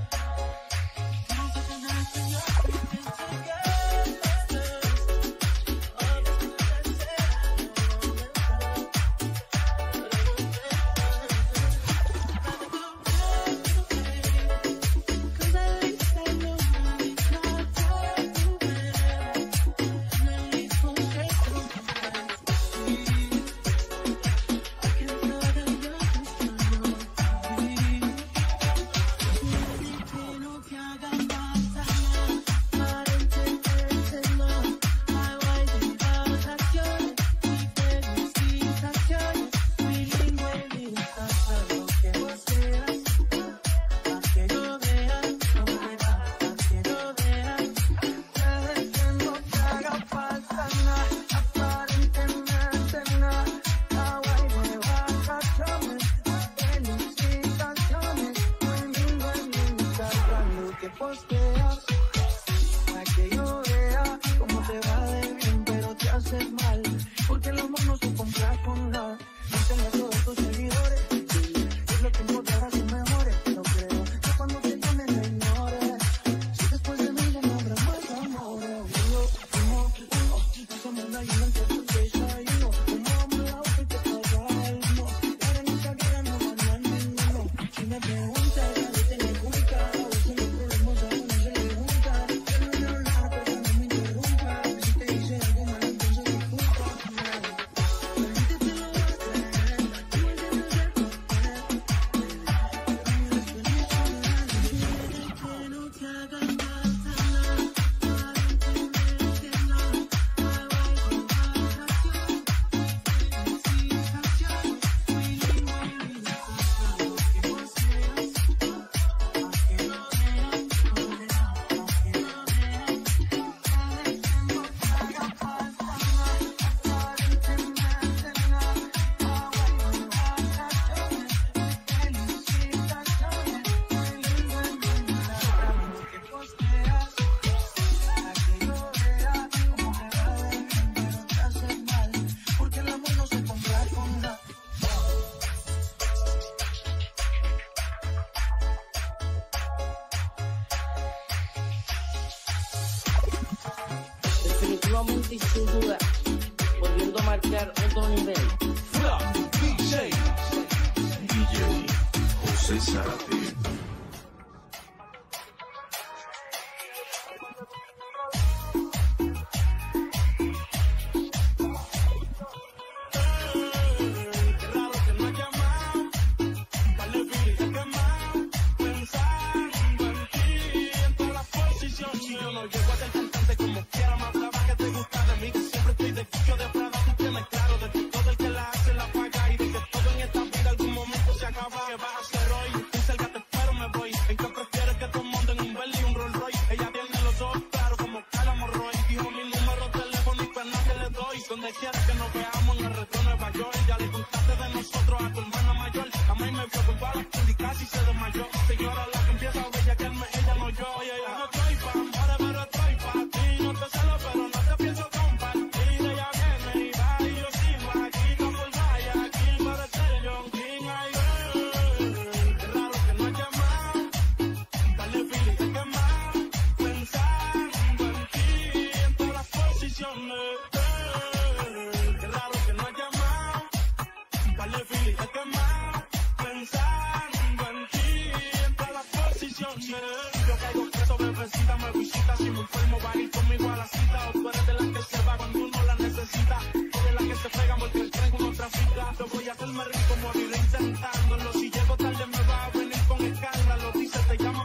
E: Posteas para que yo vea cómo te va de bien, pero te haces mal, porque el amor no se compra con nada. No tengas todos tus seguidores, es lo que encontrarás sus mejores. No creo que cuando te llamen me ignores, si después de mí ya no habrá más amores. Uno, uno, uno, eso me da ayuda entre tus desayunos. Como amo la otra y te paga el no. Ahora en esta guerra no gana ninguno. Si me preguntas, ya le tengo ubicado. Definitivamente y sin duda, volviendo a marcar otro nivel.
L: D J D J José Zárate.
B: Donde quiera que nos veamos en el resto de Nueva York. Ya le contaste de nosotros a tu hermana mayor. A mí me vio culpable y casi se desmayó. Señora, la que empieza a bellaquearme, ella no yo. Oye, yo no estoy pa' amores, pero estoy pa' ti. No te celo, pero no te pienso compartir. Ella viene y va y yo sigo aquí. No por vaya aquí para ser John King. Ay, girl, qué raro que no has llamado. Dale fili, te quemado. Pensando en ti en todas las posiciones. Yo caigo preso, bebecita, me visita. Si me enfermo, va a ir conmigo a la cita. O tú eres de la que se va cuando uno la necesita. O de la que se pega porque el tren uno trafica. Yo voy a hacerme rico, moriré intentándolo. Si llego tarde me va a venir con escándalo. Dice, te llamo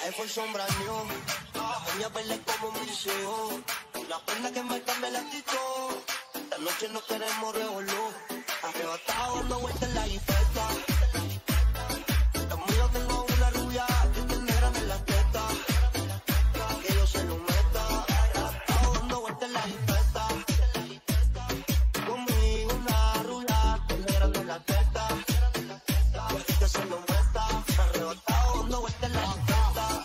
J: iPhone sombra new, las uñas verdes como mi deseo. La perla que me cambia la actitud. Esta noche no queremos revolú. Arrebatado dando vueltas en la jipeta. Lo mío tengo una rubia que tiene grande en la teta. Que yo se lo meta. Arrebatado dando vueltas en la jipeta. Conmigo una rubia que tiene grande en la teta. Que se lo meta. Arrebatado dando vueltas en la jipeta.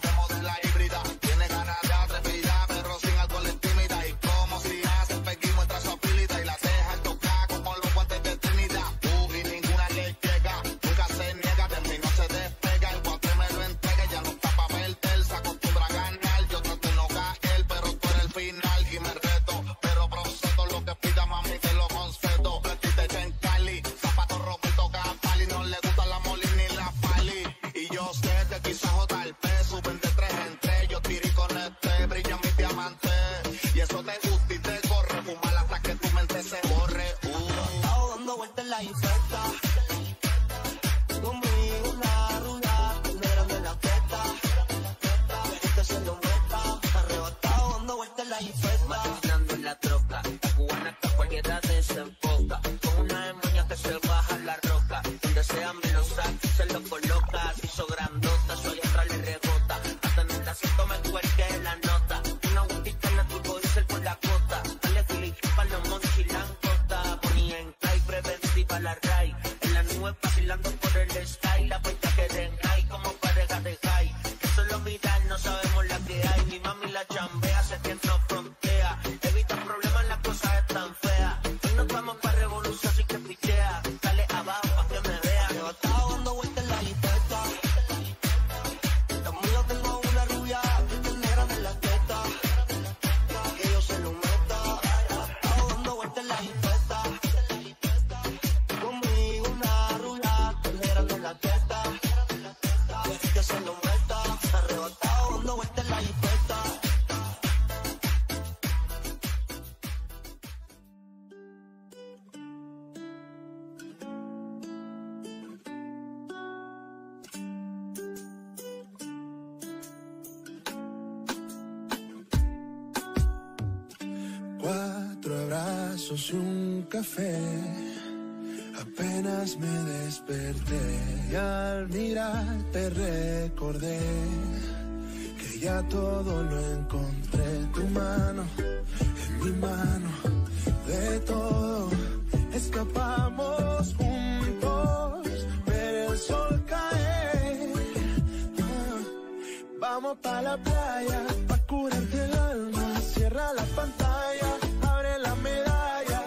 D: Y un café, apenas me desperté y al mirarte recordé que ya todo lo encontré. Tu mano en mi mano, de todo escapamos juntos, ver el sol caer. Ah, vamos pa' la playa, pa' curarte el alma, cierra la pantalla, abre la medalla.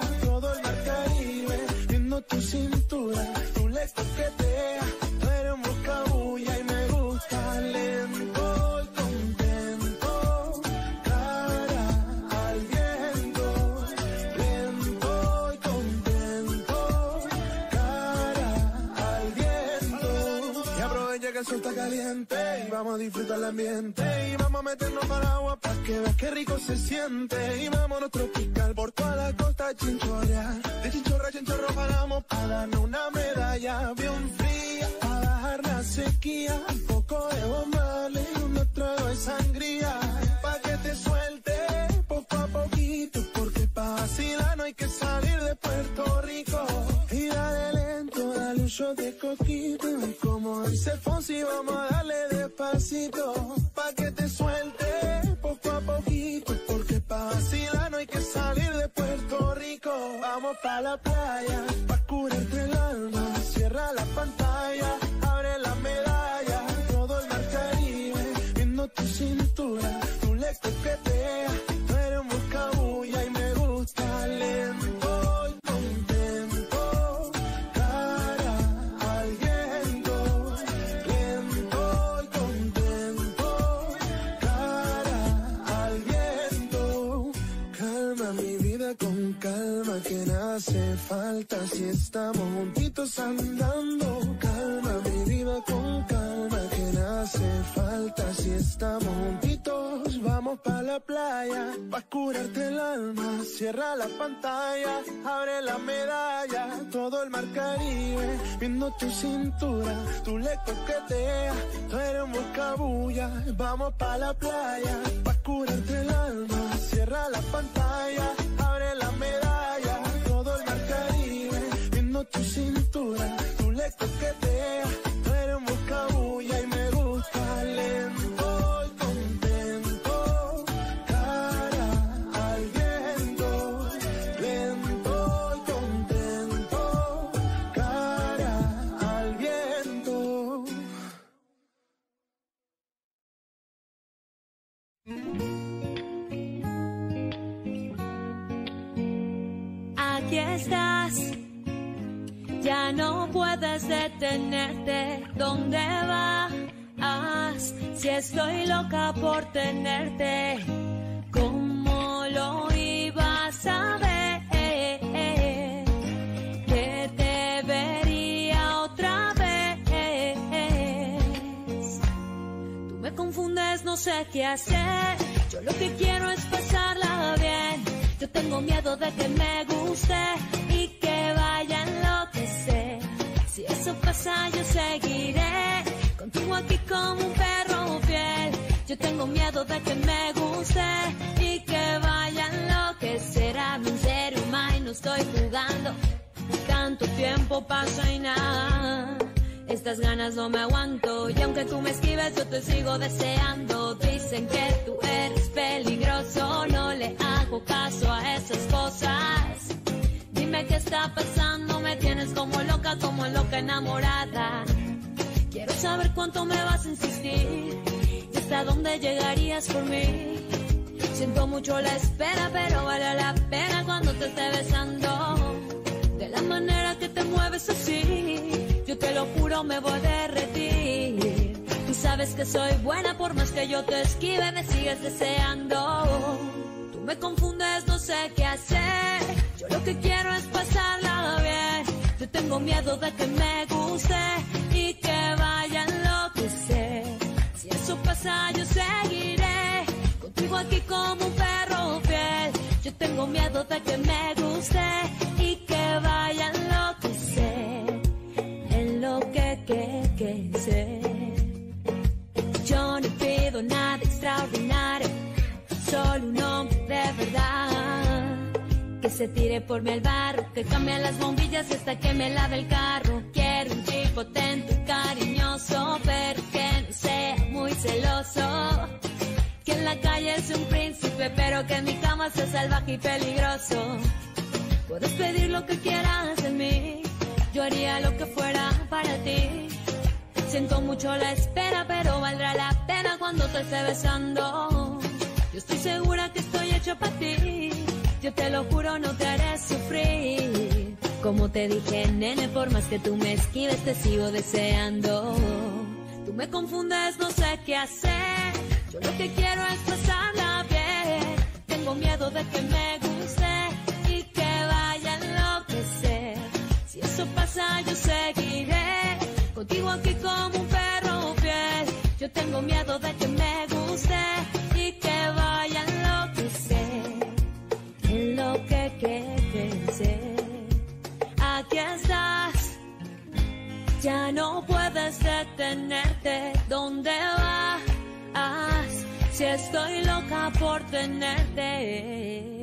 D: Tu cintura, tú le coqueteas, tú eres un buscabulla y me gusta lento y contento, cara al viento, lento y contento, cara al viento. Y aprovecha que el sol está caliente y vamos a disfrutar el ambiente y vamos a meternos para el agua para que veas qué rico se siente y vámonos tropical por toda la costa chinchorreal. De chinchorra a chinchorro paramos para darnos una medalla bien fría, para bajar la sequía, un poco de bombales y un trago de sangría, pa' que te suelte poco a poquito, porque pa' vacilar no hay que salir de Puerto Rico. Y dale lento, dale un shot de coquito, y como dice Fonsi vamos a darle despacito, pa' que te suelte poco a poquito, porque pa' vacilar no hay que salir de Puerto Rico. Vamos pa' la playa, pa' curarte el alma, cierra la pantalla, abre la medalla, todo el mar Caribe, viendo tu cintura, tú le coqueteas, tú eres un buscabulla y me gusta lento y contento, cara al viento, lento y contento, cara al viento. Calma mi vida con calma, que nada hace falta si estamos juntitos andando. Calma mi vida con calma, que nada hace falta si estamos juntitos. Vamos pa' la playa, pa' curarte el alma, cierra la pantalla, abre la medalla, todo el mar Caribe, viendo tu cintura, tú le coqueteas, tú eres un buscador mucha bulla, vamos pa' la playa, pa' curarte el alma, cierra la pantalla, abre la medalla, todo el mar Caribe, viendo tu cintura, tú le coqueteas, tú eres un buscabulla y me gusta lento y contento, cara al viento, lento y contento, cara al viento.
M: Aquí estás, ya no puedes detenerte. ¿Dónde vas? Si estoy loca por tenerte, ¿cómo lo ibas a ver? Que te vería otra vez. Tú me confundes, no sé qué hacer. Yo lo que quiero es pasarla bien. Yo tengo miedo de que me guste y que vaya a enloquecer. Si eso pasa, yo seguiré contigo aquí como un perro fiel. Yo tengo miedo de que me guste y que vaya a enloquecer. Hazme en serio, ma, y no estoy jugando. Tanto tiempo pasa y nada. Estas ganas no me aguanto. Y aunque tú me esquives, yo te sigo deseando. Dicen que tú eres peligroso. No le hago caso a esas cosas. Dime qué está pasando. Me tienes como loca, como loca enamorada. Quiero saber cuánto me vas a insistir y hasta dónde llegarías por mí. Siento mucho la espera, pero vale la pena cuando te esté besando. De la manera que te mueves así, yo te lo juro me voy a derretir. Tú sabes que soy buena, por más que yo te esquive, me sigues deseando. Tú me confundes, no sé qué hacer. Yo lo que quiero es pasarla bien. Yo tengo miedo de que me guste y que vaya a enloquecer. Si eso pasa, yo seguiré contigo aquí como un perro fiel. Yo tengo miedo de que me guste y que vaya a enloquecer. En lo que, que, que sé. Yo no pido nada extraordinario, solo un hombre de verdad. Que se tire por mí al barro, que cambie las bombillas hasta que me lave el carro. Quiero un chico atento y cariñoso, pero que no sea muy celoso. Que en la calle es un príncipe, pero que en mi cama sea salvaje y peligroso. Puedes pedir lo que quieras de mí, yo haría lo que fuera para ti. Siento mucho la espera, pero valdrá la pena cuando te esté besando. Yo estoy segura que estoy hecha para ti. Yo te lo juro, no te haré sufrir. Como te dije, nene, por más que tú me esquives, te sigo deseando. Tú me confundes, no sé qué hacer. Yo lo que quiero es pasarla bien. Tengo miedo de que me guste y que vaya a enloquecer. Si eso pasa, yo seguiré contigo aquí como un perro fiel. Yo tengo miedo de que me guste y que vaya a enloquecer. En lo que, que, que sé. Aquí estás, ya no puedes detenerte. ¿Dónde vas? Si estoy loca por tenerte.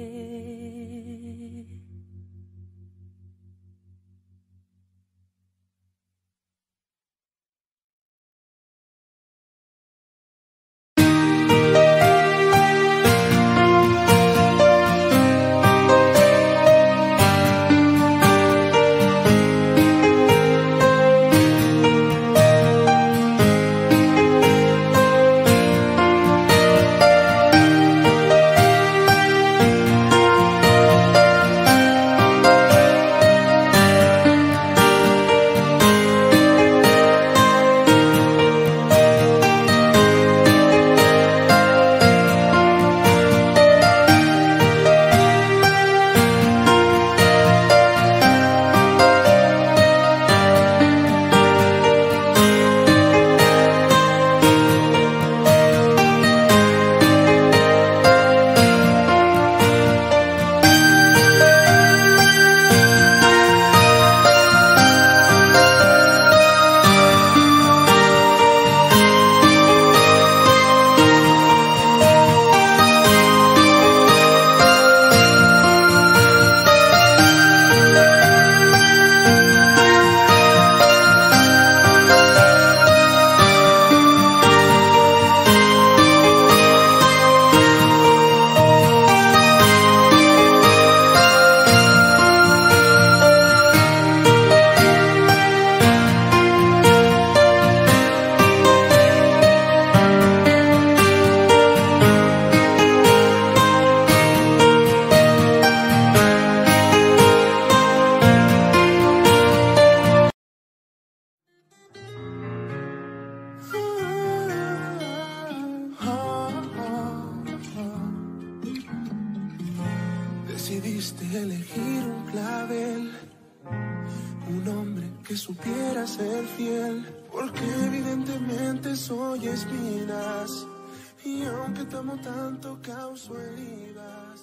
D: debiste elegir un clavel, un hombre que supiera ser fiel, porque evidentemente soy espinas, y aunque te amo tanto causo heridas.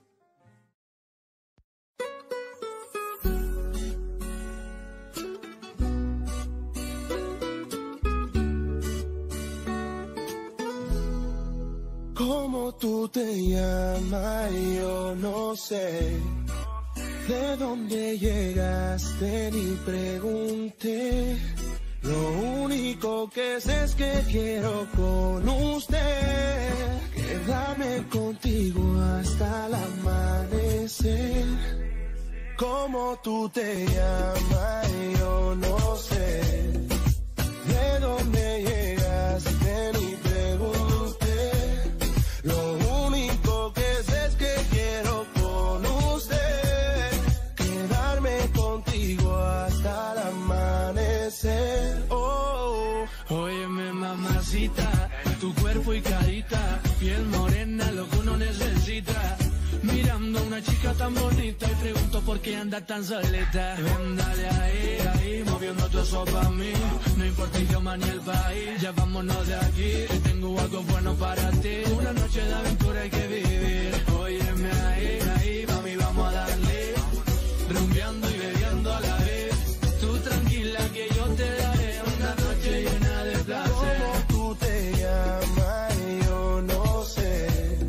D: ¿Cómo tú te llamas? Yo no sé. ¿De dónde llegaste? Ni pregunté. Lo único que sé es que quiero con usted quedarme contigo hasta el amanecer. ¿Cómo tú te llamas? Yo no sé. ¿De dónde llegaste? Ni pregunté. Lo único que sé es que quiero con usted quedarme contigo hasta el amanecer. Oh,
N: óyeme mamacita, tu cuerpo y carita, piel morena, lo que uno necesita. Mirando a una chica tan bonita y pregunto por qué anda tan solita. Ven, dale ahí, ahí, moviendo todo eso pa' mí. No importa el idioma ni el país, ya vámonos de aquí, que tengo algo bueno para ti. Una noche de aventura hay que vivir. Óyeme ahí, ahí, mami, vamos a darle. Rumbeando y bebiendo a la vez. Tú tranquila que yo te daré una noche llena de placer.
D: ¿cómo tú te llamas? Yo no sé.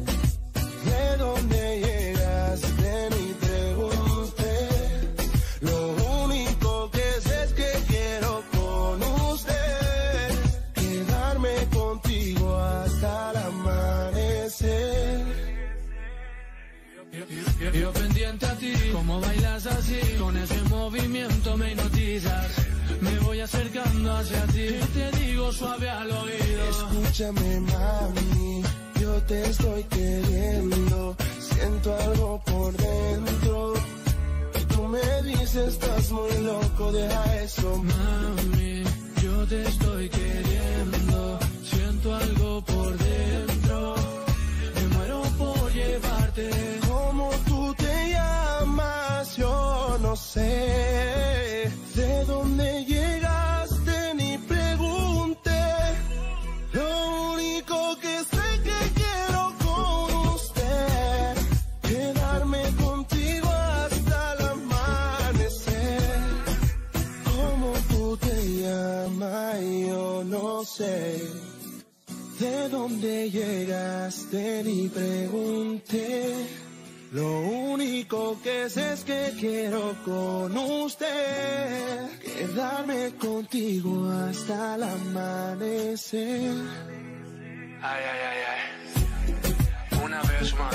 D: ¿De dónde llegaste? Ni pregunté. Lo único que sé es que quiero con usted quedarme contigo hasta el amanecer.
N: Yo, yo, yo pendiente a ti, como bailas así, con ese movimiento me hipnotizas. Me voy acercando hacia ti, te digo suave al oído.
D: Escúchame mami, yo te estoy queriendo, siento algo por dentro. Y tú me dices estás muy loco, deja eso.
N: Mami, yo te estoy queriendo, siento algo por dentro. Me muero por llevarte.
D: ¿Cómo tú te llamas? Yo no sé. ¿De dónde llegaste? Ni pregunté. Lo único que sé que quiero con usted quedarme contigo hasta el amanecer. ¿Cómo tú te llamas? Yo no sé. ¿De dónde llegaste? Ni pregunté. Lo único que sé es que quiero con usted quedarme contigo hasta el amanecer.
N: Ay, ay, ay, ay. Una vez más.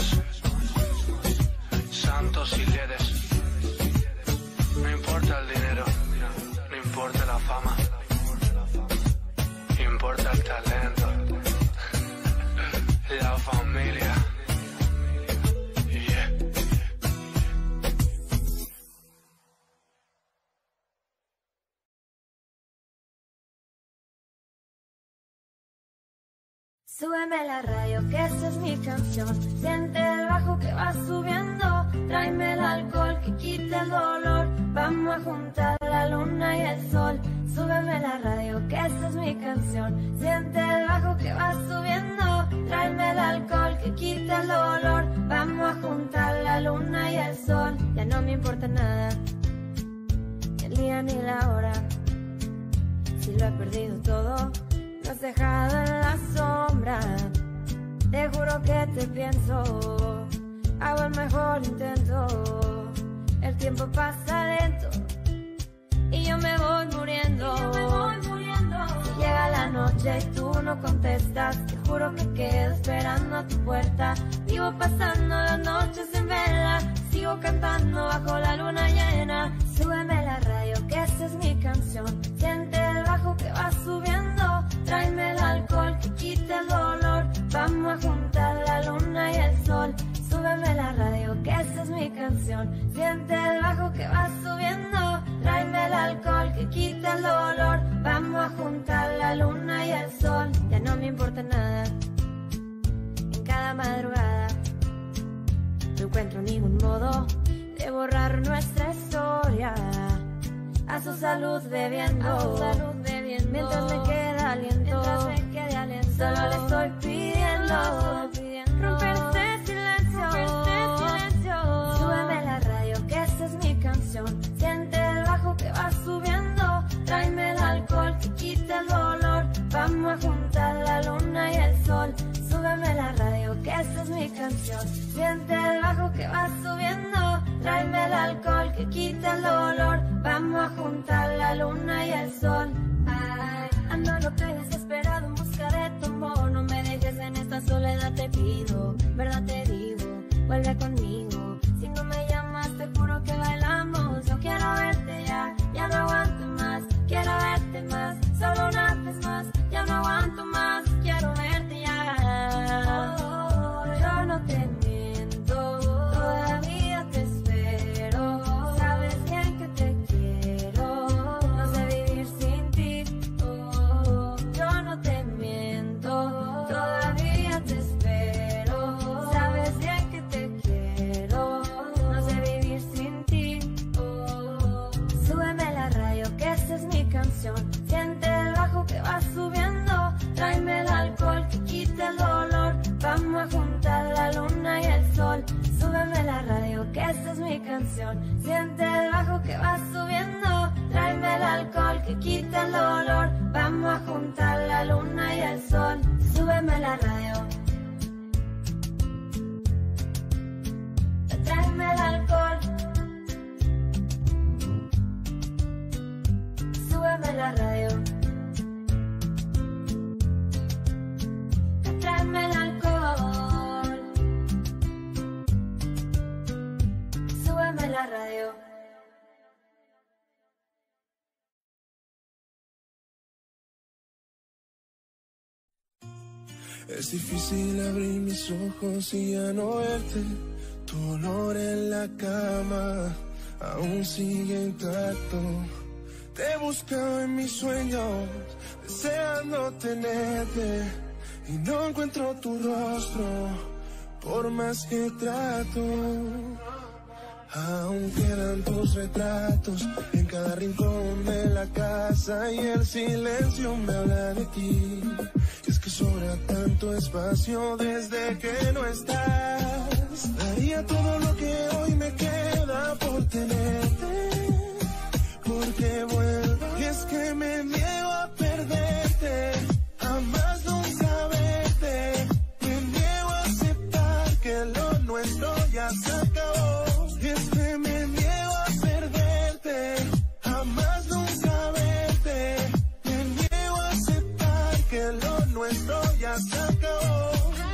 N: Santos y ledes. No importa el dinero, no importa la fama. Importa el talento. La familia. Yeah.
M: Súbeme la radio, que esa es mi canción. Siente el bajo que va subiendo. Tráeme el alcohol que quita el dolor. Vamos a juntar la luna y el sol. Súbeme la radio, que esa es mi canción. Siente el bajo que va subiendo. Tráeme el alcohol que quita el dolor. Vamos a juntar la luna y el sol. Ya no me importa nada, ni el día ni la hora. Si lo he perdido todo, lo has dejado en la sombra. Te juro que te pienso, hago el mejor intento. El tiempo pasa lento y yo me voy muriendo. Si llega la noche y tú no contestas, te juro que quedo esperando a tu puerta. Vivo pasando las noches en vela, sigo cantando bajo la luna llena. Súbeme la radio, que esa es mi canción. Siente el bajo que va subiendo. Tráeme el alcohol que quita el dolor. Vamos a juntar la luna y el sol. Súbeme la radio, que esa es mi canción. Siente el bajo que va subiendo. Tráeme el alcohol que quita el dolor. Vamos a juntar la luna y el sol. Ya no me importa nada. En cada madrugada no encuentro ningún modo borrar nuestra historia. A su salud bebiendo, a su salud bebiendo. Mientras me queda aliento, mientras me quede aliento. Solo le estoy pidiendo, solo pidiendo romper este silencio, romper este silencio. Súbeme la radio, que esa es mi canción. Siente el bajo que va subiendo. Tráeme el alcohol que quita el dolor. Vamos a juntar la luna y el sol. Súbeme la radio, que esa es mi canción. Siente el bajo que va subiendo. Tráeme el alcohol que quita el dolor. Vamos a juntar la luna y el sol. Ay, ando loca y desesperado en busca de tu amor. No me dejes en esta soledad, te pido. Verdad te digo, vuelve conmigo. Si no me llamas, te juro que bailamos. Yo quiero verte ya, ya no aguanto más. Quiero verte más, solo una vez más. Ya no aguanto más, quiero verte ya. Oh, yo no te miento, todavía te espero. Sabes bien que te quiero, no sé vivir sin ti. Oh, yo no te miento, todavía te espero. Sabes bien que te quiero, no sé vivir sin ti. Oh, súbeme la radio, que esa es mi canción. Siente el bajo que va subiendo. Tráeme el alcohol que quita el dolor. Vamos a juntar la luna y el sol. Súbeme la radio, que esa es mi canción. Siente el bajo que va subiendo. Tráeme el alcohol que quita el dolor. Vamos a juntar la luna y el sol. Súbeme la radio. Tráeme el alcohol. Súbeme la radio. Tráeme el alcohol. Súbeme la radio.
D: Es difícil abrir mis ojos y ya no verte. Tu olor en la cama aún sigue intacto. Te he buscado en mis sueños, deseando tenerte, y no encuentro tu rostro, por más que trato. Aún quedan tus retratos en cada rincón de la casa, y el silencio me habla de ti. Y es que sobra tanto espacio desde que no estás. Daría todo lo que hoy me queda por tenerte, porque vuelvo. Y es que me niego a perderte, jamás nunca verte. Me niego a aceptar que lo nuestro ya se acabó. Y es que me niego a perderte, jamás nunca verte. Me niego a aceptar que lo nuestro ya se acabó.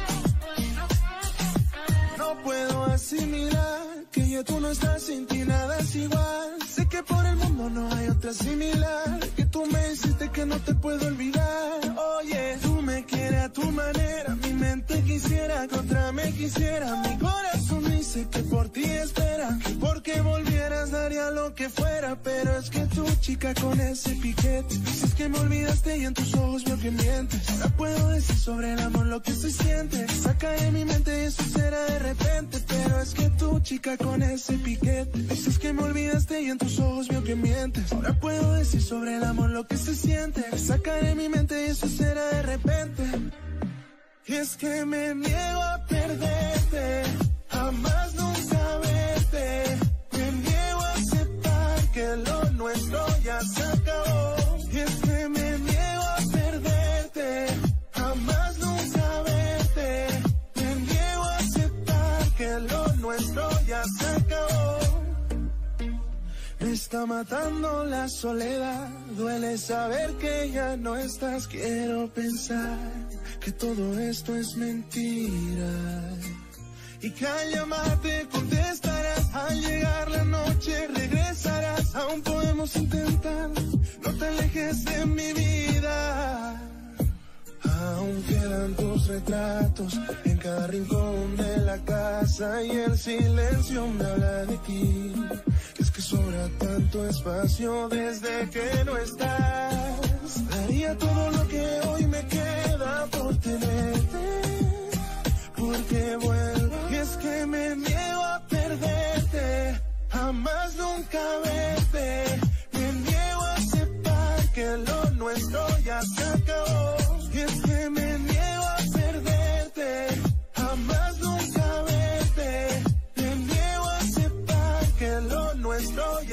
D: No puedo asimilar que ya tú no estás, sin ti nada es igual. Sé que por el mundo no hay otra similar, que tú me hiciste que no te puedo olvidar. Oye, tú me quieres a tu manera, mi mente quisiera que otra me quisiera. Mi corazón dice que por ti espera, que porque volvieras daría lo que fuera. Pero es que tú, chica, con ese piquete, dices que me olvidaste y en tus ojos veo que mientes. Ahora puedo decir sobre el amor lo que se siente. Saca de mi mente y eso será de repente. Pero es que tú, chica, con ese piquete, dices que me olvidaste y en tus ojos veo que mientes. Ahora puedo decir sobre el amor lo que se siente. Saca de mi mente y eso será de repente. Y es que me niego a perderte, jamás nunca verte. Me niego a aceptar que lo nuestro ya se acabó. Y es que me niego a perderte, jamás nunca verte. Me niego a aceptar que lo nuestro ya se acabó. Me está matando la soledad, duele saber que ya no estás. Quiero pensar que todo esto es mentira, y que al llamarte contestarás. Al llegar la noche regresarás. Aún podemos intentar, no te alejes de mi vida. Aún quedan tus retratos en cada rincón de la casa, y el silencio me habla de ti. Es que sobra tanto espacio desde que no estás. Daría todo lo que hoy me queda por tenerte, porque vuelvo. Y es que me niego a perderte,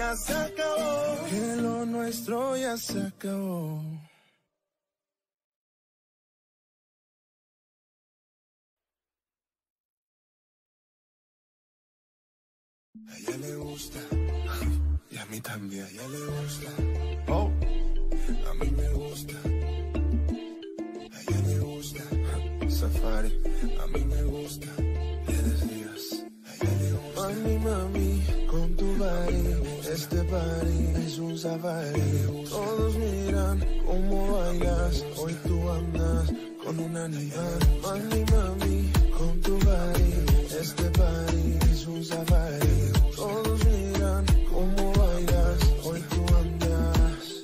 D: ya se acabó, que lo nuestro ya se acabó. A ella le gusta, y a mí también, a ella le gusta. Oh, a mí me gusta, a ella le gusta. Safari, a mí me gusta. Le decías, a ella le gusta. Mami, mami, con tu body, este party es un safari. Todos miran cómo bailas, hoy tú andas con un animal. Mami, mami, con tu body, este party es un safari. Todos miran cómo bailas, hoy tú andas.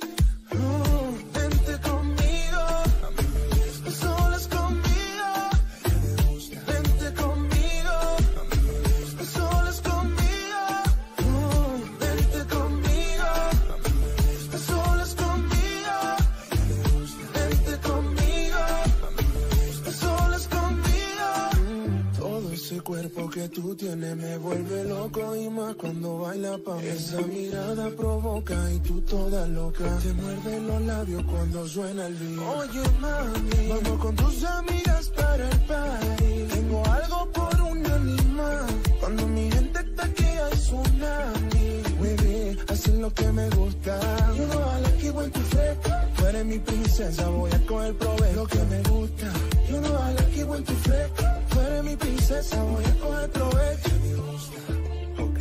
D: Oh, vente conmigo, a mí me gusta. Solas conmigo, a ella le gusta. Vente conmigo, a mí me gusta. Solas conmigo, oh, vente conmigo, a mí me gusta. Solas conmigo, a ella le gusta. Vente conmigo, a mí me gusta. Solas conmigo. Mm, todo ese cuerpo que tú tienes me vuelve loco y más cuando baila pa' mí. Esa mirada provoca y tú toda loca. Te muerde los labios cuando suena el beat. Oye mami, vamos con tus amigas para el party. Tengo algo por un animal. Cuando mi gente está aquí hay tsunami. Baby, hacen lo que me gusta. You know I like it when tú fresca. Tú eres mi princesa, voy a coger provecho. Lo que me gusta. You know I like it when tú fresca. Tú eres mi princesa, voy a coger provecho. Me gusta, ok,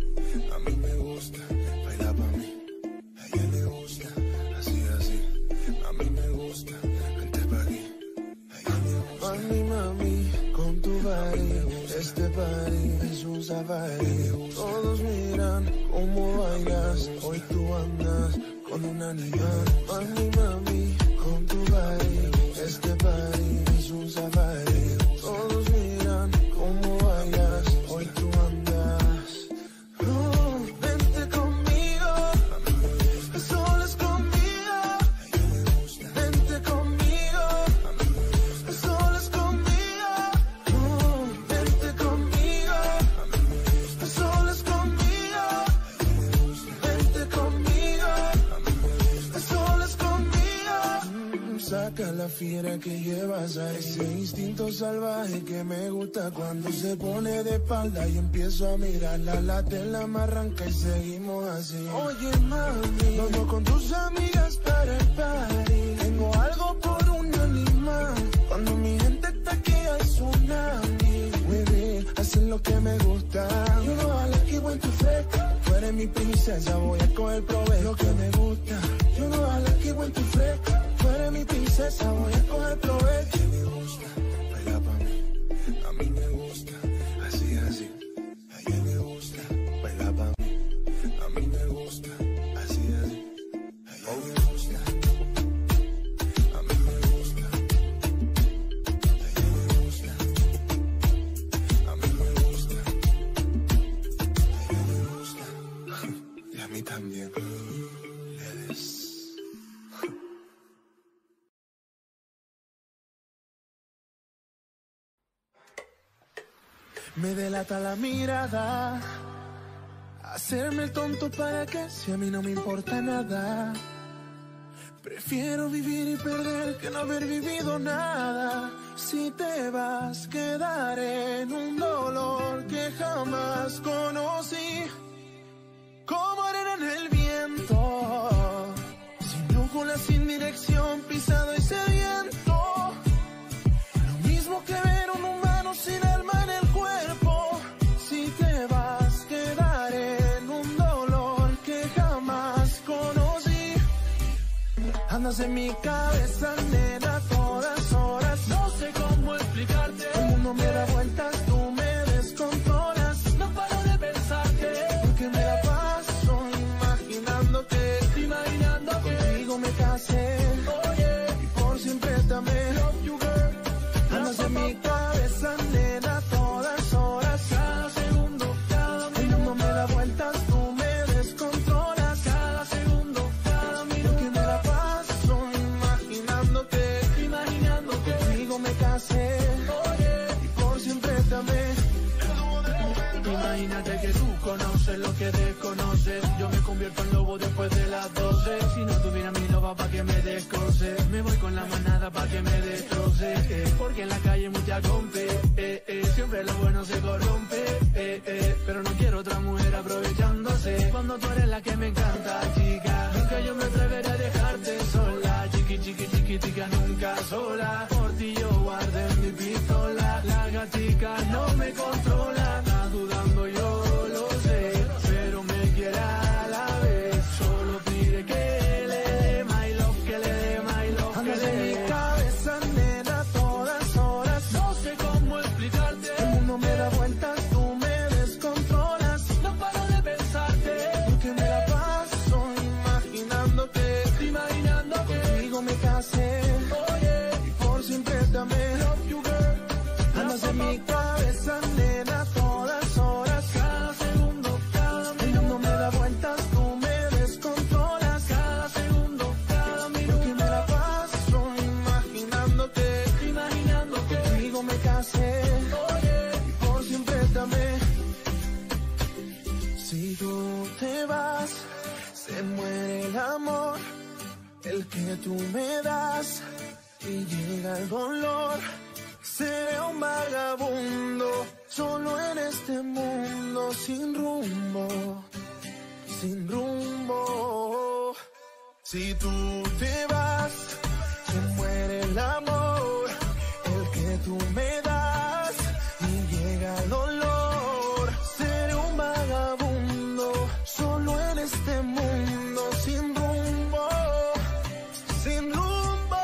D: a mí me gusta, baila pa' mí, a ella le gusta, así, así, a mí me gusta, vente pa' aquí, a ella le gusta. Mami, mami, con tu body, este party es un safari. Todos miran cómo bailas, hoy tú andas con un animal. Mami, mami, con tu body, este party es un safari. Todos miran cómo bailas, hoy tú andas. Oh, vente conmigo, a mí me gusta. Solas conmigo, a ella le gusta. Vente conmigo, a mí me gusta. Solas conmigo, oh, vente conmigo, a mí me gusta. Solas conmigo, a ella le gusta. Vente conmigo, a mí me gusta. Solas conmigo. Mm, saca la fiera que llevas a ese instinto salvaje que me gusta cuando se pone de espalda y empiezo a mirarla, la tela me arranca y seguimos así. Oye mami, vamos con tus amigas para el party. Tengo algo por un animal. Cuando mi gente está aquí hay tsunami. Baby, hacen lo que me gusta. You know I like it when tú fresca. Tú eres mi princesa, voy a coger provecho. Lo que me gusta. You know I like it when tú fresca. Tú eres mi princesa, voy a coger provecho. Me gusta, baila pa' mí, a mí me gusta, así, así, a ella le gusta, baila pa' mí, a mí me gusta, así, así, a ella le gusta, a mí me gusta, a ella le gusta, a mí me gusta, a ella le gusta, y a mí también, eres. Me delata la mirada, hacerme el tonto para que si a mí no me importa nada. Prefiero vivir y perder que no haber vivido nada. Si te vas, quedaré en un dolor que jamás conocí. Como arena en el viento, sin brújula, sin dirección, pisado y sediento. Lo mismo que ver un humano sin alma en el cuerpo. Si te vas, quedaré en un dolor que jamás conocí. Andas en mi cabeza, nena, todas horas. No sé cómo explicarte. El mundo me da vueltas, tú me descontrolas. No paro de pensarte, porque me la paso imaginándote. Imaginándote. Contigo me casé, oye, y por siempre también. Love you, girl. Andas en mi cabeza, nena, todas horas. Cada segundo, cada minuto. El mundo me da vueltas, tú me descontrolas. Cada segundo, cada minuto. Porque me la paso imaginándote. Imaginándote. Contigo me casé, oye, y por siempre también. Imagínate que tú conoces lo que desconoces.
N: yo me convierto en lobo después de las doce. Si no tuviera mi loba pa' que me descoce, me voy con la manada pa' que me destroce, eh, porque en la calle mucha compe, eh, eh, siempre lo bueno se corrompe, eh, eh, pero no quiero otra mujer aprovechándose, cuando tú eres la que me encanta, chica. Nunca yo me atreveré a dejarte sola, chiqui, chiqui, chiquitica, nunca sola. Por ti yo guardé mi pistola, la gatica no me controla, está dudando yo lo sé, pero me quiere a la vez, solo pide que le dé my love, que le dé my love, que le dé.
D: En mi cabeza, nena, a todas horas.
N: No sé cómo explicarte,
D: El mundo me da vueltas, tú me descontrolas.
N: no paro de pensarte,
D: Porque me la paso imaginándote.
N: imaginando que
D: Contigo me casé
N: oye,
D: y por siempre te amé.
N: love you girl,
D: Andas en mi cabeza, nena, a todas horas.
N: cada segundo, cada
D: El
N: minuto,
D: mundo me da vueltas, tú me descontrolas.
N: cada segundo, cada
D: Porque
N: minuto,
D: me la paso imaginándote.
N: imaginando que
D: Contigo me casé
N: oye,
D: y por siempre te amé. Si tú te vas, se muere el amor, el que tú me das, y llega el dolor. Seré un vagabundo, solo en este mundo, sin rumbo, sin rumbo. Si tú te vas, se muere el amor, el que tú me das, y llega el dolor. Seré un vagabundo, solo en este mundo, sin rumbo, sin rumbo.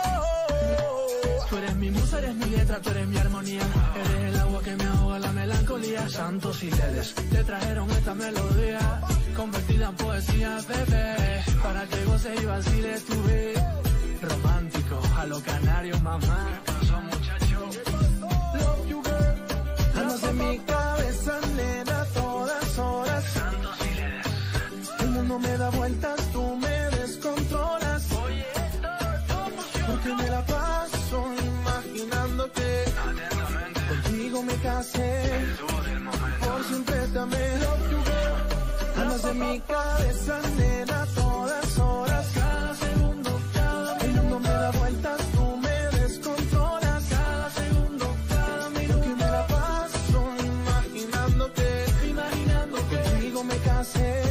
N: tú eres mi musa, eres mi letra, tú eres mi armonía, eres el agua que me ahoga la melancolía. Santos y ledes te trajeron esta melodía, convertida en poesía, bebé, para que goces y vaciles tu vida. Romántico, a los canarios, mamá. ¿Qué pasó, muchacho? Love you, girl.
D: Andas en mi cabeza, nena, a todas horas.
N: Santos y ledes,
D: El mundo me da vueltas, tú me descontrolas.
N: oye,
D: Porque me la paso imaginándote.
N: atentamente,
D: Contigo me casé,
N: el dúo del momento.
D: por siempre te amé. Love you, girl. Andas en mi cabeza, nena, a todas horas.
N: Cada segundo, cada
D: El
N: minuto,
D: mundo me da vueltas, tú me descontrolas.
N: cada segundo, cada minuto,
D: Porque me la paso imaginándote.
N: imaginando que
D: Contigo me casé,